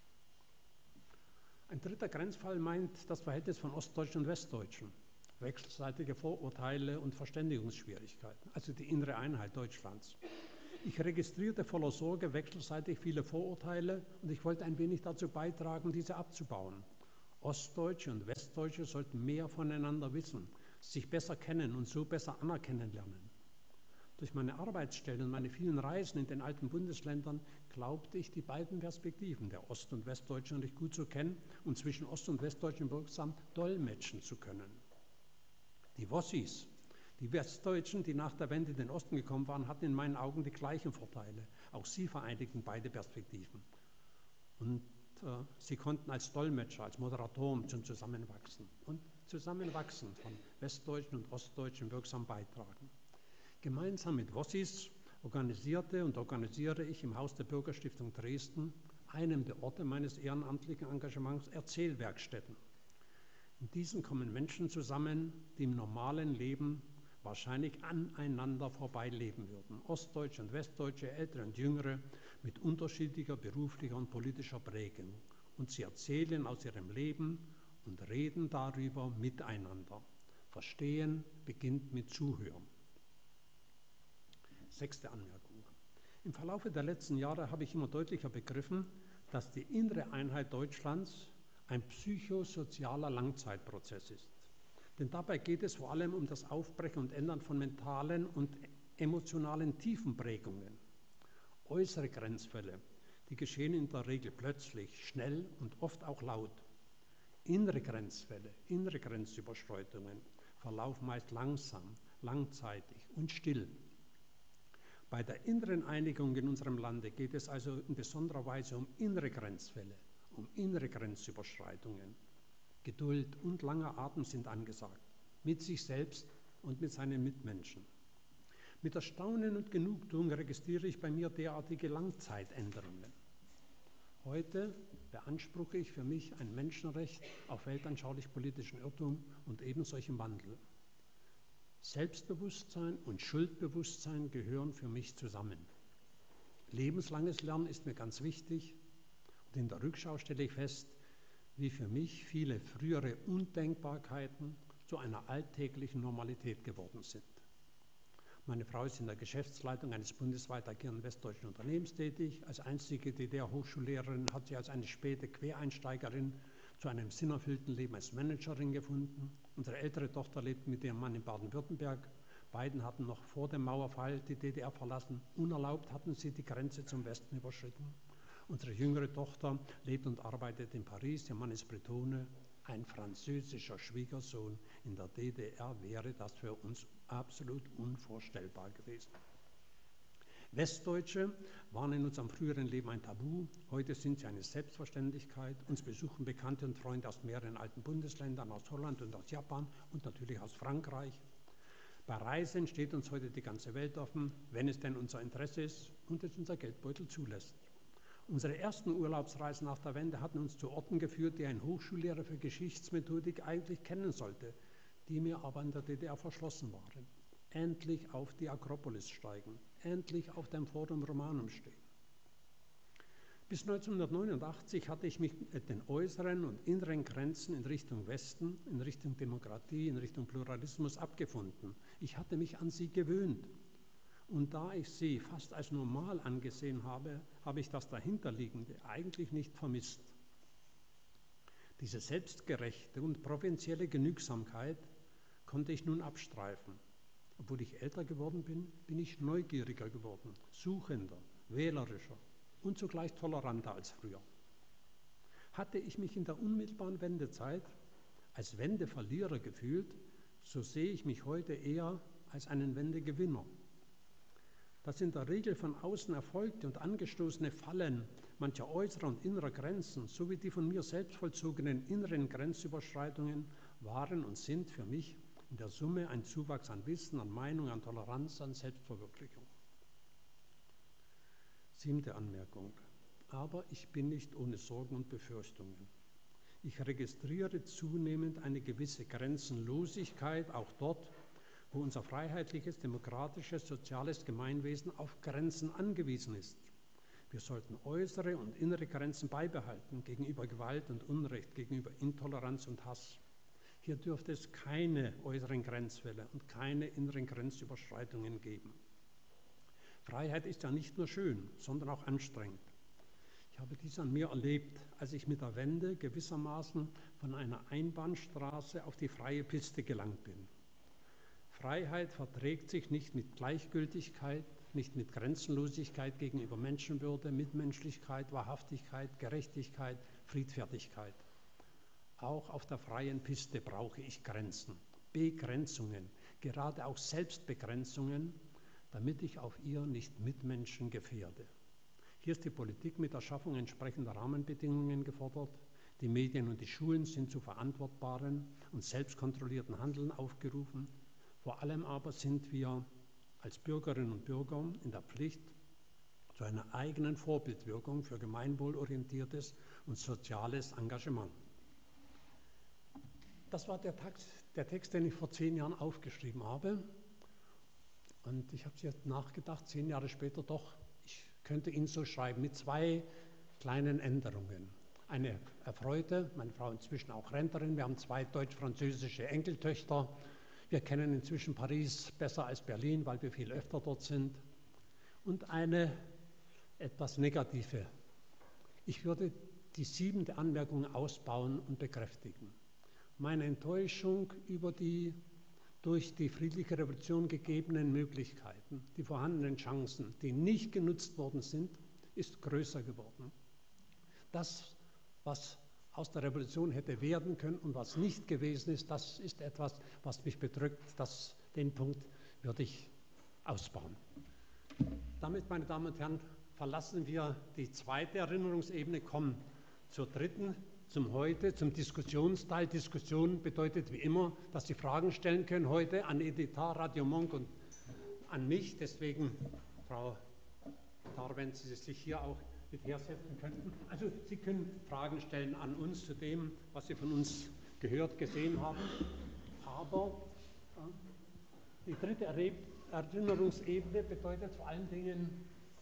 Speaker 1: Ein dritter Grenzfall meint das Verhältnis von Ostdeutschen und Westdeutschen, wechselseitige Vorurteile und Verständigungsschwierigkeiten, also die innere Einheit Deutschlands. Ich registrierte voller Sorge wechselseitig viele Vorurteile und ich wollte ein wenig dazu beitragen, diese abzubauen. Ostdeutsche und Westdeutsche sollten mehr voneinander wissen, sich besser kennen und so besser anerkennen lernen. Durch meine Arbeitsstellen und meine vielen Reisen in den alten Bundesländern glaubte ich, die beiden Perspektiven der Ost- und Westdeutschen recht gut zu kennen und zwischen Ost- und Westdeutschen wirksam dolmetschen zu können. Die Wossis, die Westdeutschen, die nach der Wende in den Osten gekommen waren, hatten in meinen Augen die gleichen Vorteile. Auch sie vereinigten beide Perspektiven. Und äh, sie konnten als Dolmetscher, als Moderatoren zum Zusammenwachsen und Zusammenwachsen von Westdeutschen und Ostdeutschen wirksam beitragen. Gemeinsam mit Wossis organisierte und organisiere ich im Haus der Bürgerstiftung Dresden, einem der Orte meines ehrenamtlichen Engagements, Erzählwerkstätten. In diesen kommen Menschen zusammen, die im normalen Leben wahrscheinlich aneinander vorbeileben würden. Ostdeutsche und Westdeutsche, Ältere und Jüngere, mit unterschiedlicher beruflicher und politischer Prägung. Und sie erzählen aus ihrem Leben und reden darüber miteinander. Verstehen beginnt mit Zuhören. Sechste Anmerkung. Im Verlaufe der letzten Jahre habe ich immer deutlicher begriffen, dass die innere Einheit Deutschlands ein psychosozialer Langzeitprozess ist. Denn dabei geht es vor allem um das Aufbrechen und Ändern von mentalen und emotionalen Tiefenprägungen. Äußere Grenzfälle, die geschehen in der Regel plötzlich, schnell und oft auch laut. Innere Grenzfälle, innere Grenzüberschreitungen verlaufen meist langsam, langzeitig und still. Bei der inneren Einigung in unserem Lande geht es also in besonderer Weise um innere Grenzfälle, um innere Grenzüberschreitungen. Geduld und langer Atem sind angesagt. mit sich selbst und mit seinen Mitmenschen. Mit Erstaunen und Genugtuung registriere ich bei mir derartige Langzeitänderungen. Heute beanspruche ich für mich ein Menschenrecht auf weltanschaulich-politischen Irrtum und ebensolchen Wandel. Selbstbewusstsein und Schuldbewusstsein gehören für mich zusammen. Lebenslanges Lernen ist mir ganz wichtig und in der Rückschau stelle ich fest, wie für mich viele frühere Undenkbarkeiten zu einer alltäglichen Normalität geworden sind. Meine Frau ist in der Geschäftsleitung eines bundesweit agierenden westdeutschen Unternehmens tätig. Als einzige D D R-Hochschullehrerin hat sie als eine späte Quereinsteigerin zu einem sinnerfüllten Leben als Managerin gefunden. Unsere ältere Tochter lebt mit ihrem Mann in Baden-Württemberg. Beiden hatten noch vor dem Mauerfall die D D R verlassen. Unerlaubt hatten sie die Grenze zum Westen überschritten. Unsere jüngere Tochter lebt und arbeitet in Paris. Ihr Mann ist Bretone. Ein französischer Schwiegersohn in der D D R wäre das für uns absolut unvorstellbar gewesen. Westdeutsche waren in unserem früheren Leben ein Tabu. Heute sind sie eine Selbstverständlichkeit. Uns besuchen Bekannte und Freunde aus mehreren alten Bundesländern, aus Holland und aus Japan und natürlich aus Frankreich. Bei Reisen steht uns heute die ganze Welt offen, wenn es denn unser Interesse ist und es unser Geldbeutel zulässt. Unsere ersten Urlaubsreisen nach der Wende hatten uns zu Orten geführt, die ein Hochschullehrer für Geschichtsmethodik eigentlich kennen sollte, die mir aber in der D D R verschlossen waren. Endlich auf die Akropolis steigen, endlich auf dem Forum Romanum stehen. Bis neunzehnhundertneunundachtzig hatte ich mich mit den äußeren und inneren Grenzen in Richtung Westen, in Richtung Demokratie, in Richtung Pluralismus abgefunden. Ich hatte mich an sie gewöhnt. Und da ich sie fast als normal angesehen habe, habe ich das Dahinterliegende eigentlich nicht vermisst. Diese selbstgerechte und provinzielle Genügsamkeit konnte ich nun abstreifen. Obwohl ich älter geworden bin, bin ich neugieriger geworden, suchender, wählerischer und zugleich toleranter als früher. Hatte ich mich in der unmittelbaren Wendezeit als Wendeverlierer gefühlt, so sehe ich mich heute eher als einen Wendegewinner. Das in der Regel von außen erfolgte und angestoßene Fallen mancher äußerer und innerer Grenzen sowie die von mir selbst vollzogenen inneren Grenzüberschreitungen waren und sind für mich in der Summe ein Zuwachs an Wissen, an Meinung, an Toleranz, an Selbstverwirklichung. Siebte Anmerkung. Aber ich bin nicht ohne Sorgen und Befürchtungen. Ich registriere zunehmend eine gewisse Grenzenlosigkeit, auch dort, wo unser freiheitliches, demokratisches, soziales Gemeinwesen auf Grenzen angewiesen ist. Wir sollten äußere und innere Grenzen beibehalten gegenüber Gewalt und Unrecht, gegenüber Intoleranz und Hass. Hier dürfte es keine äußeren Grenzfälle und keine inneren Grenzüberschreitungen geben. Freiheit ist ja nicht nur schön, sondern auch anstrengend. Ich habe dies an mir erlebt, als ich mit der Wende gewissermaßen von einer Einbahnstraße auf die freie Piste gelangt bin. Freiheit verträgt sich nicht mit Gleichgültigkeit, nicht mit Grenzenlosigkeit gegenüber Menschenwürde, Mitmenschlichkeit, Wahrhaftigkeit, Gerechtigkeit, Friedfertigkeit. Auch auf der freien Piste brauche ich Grenzen, Begrenzungen, gerade auch Selbstbegrenzungen, damit ich auf ihr nicht Mitmenschen gefährde. Hier ist die Politik mit der Schaffung entsprechender Rahmenbedingungen gefordert. Die Medien und die Schulen sind zu verantwortbaren und selbstkontrollierten Handeln aufgerufen. Vor allem aber sind wir als Bürgerinnen und Bürger in der Pflicht zu einer eigenen Vorbildwirkung für gemeinwohlorientiertes und soziales Engagement. Das war der Text, der Text, den ich vor zehn Jahren aufgeschrieben habe. Und ich habe jetzt nachgedacht, zehn Jahre später doch, ich könnte ihn so schreiben, mit zwei kleinen Änderungen. Eine erfreute, meine Frau inzwischen auch Rentnerin, wir haben zwei deutsch-französische Enkeltöchter. Wir kennen inzwischen Paris besser als Berlin, weil wir viel öfter dort sind. Und eine etwas negative. Ich würde die siebente Anmerkung ausbauen und bekräftigen. Meine Enttäuschung über die durch die friedliche Revolution gegebenen Möglichkeiten, die vorhandenen Chancen, die nicht genutzt worden sind, ist größer geworden. Das, was aus der Revolution hätte werden können und was nicht gewesen ist, das ist etwas, was mich bedrückt. Das, den Punkt würde ich ausbauen. Damit, meine Damen und Herren, verlassen wir die zweite Erinnerungsebene, kommen zur dritten zum Heute, zum Diskussionsteil. Diskussion bedeutet wie immer, dass Sie Fragen stellen können heute an Edita, Radio Monk und an mich. Deswegen, Frau Tar, wenn Sie sich hier auch mit hersetzen könnten. Also Sie können Fragen stellen an uns zu dem, was Sie von uns gehört, gesehen haben. Aber äh, die dritte Erinnerungsebene bedeutet vor allen Dingen,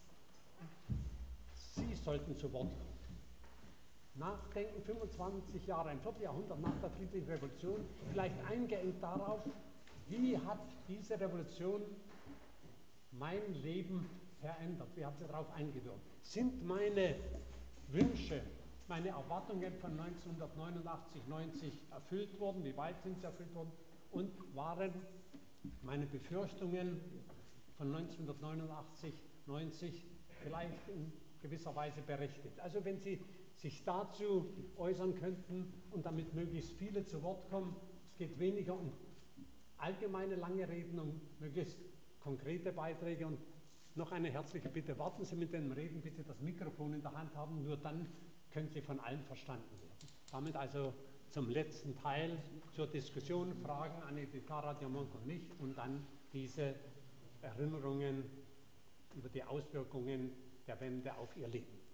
Speaker 1: Sie sollten zu Wort kommen. Nachdenken, fünfundzwanzig Jahre, ein Vierteljahrhundert nach der Friedlichen Revolution, vielleicht eingeengt darauf, wie hat diese Revolution mein Leben verändert, wie hat sie darauf eingewirkt? Sind meine Wünsche, meine Erwartungen von neunzehnhundertneunundachtzig, neunzig erfüllt worden, wie weit sind sie erfüllt worden und waren meine Befürchtungen von neunzehnhundertneunundachtzig, neunzig vielleicht in gewisser Weise berechtigt? Also wenn Sie sich dazu äußern könnten und damit möglichst viele zu Wort kommen. Es geht weniger um allgemeine lange Reden, um möglichst konkrete Beiträge. Und noch eine herzliche Bitte, warten Sie mit dem Reden bitte das Mikrofon in der Hand haben, nur dann können Sie von allen verstanden werden. Damit also zum letzten Teil zur Diskussion, Fragen an Edita, Radio Monk und mich und dann diese Erinnerungen über die Auswirkungen der Wende auf Ihr Leben.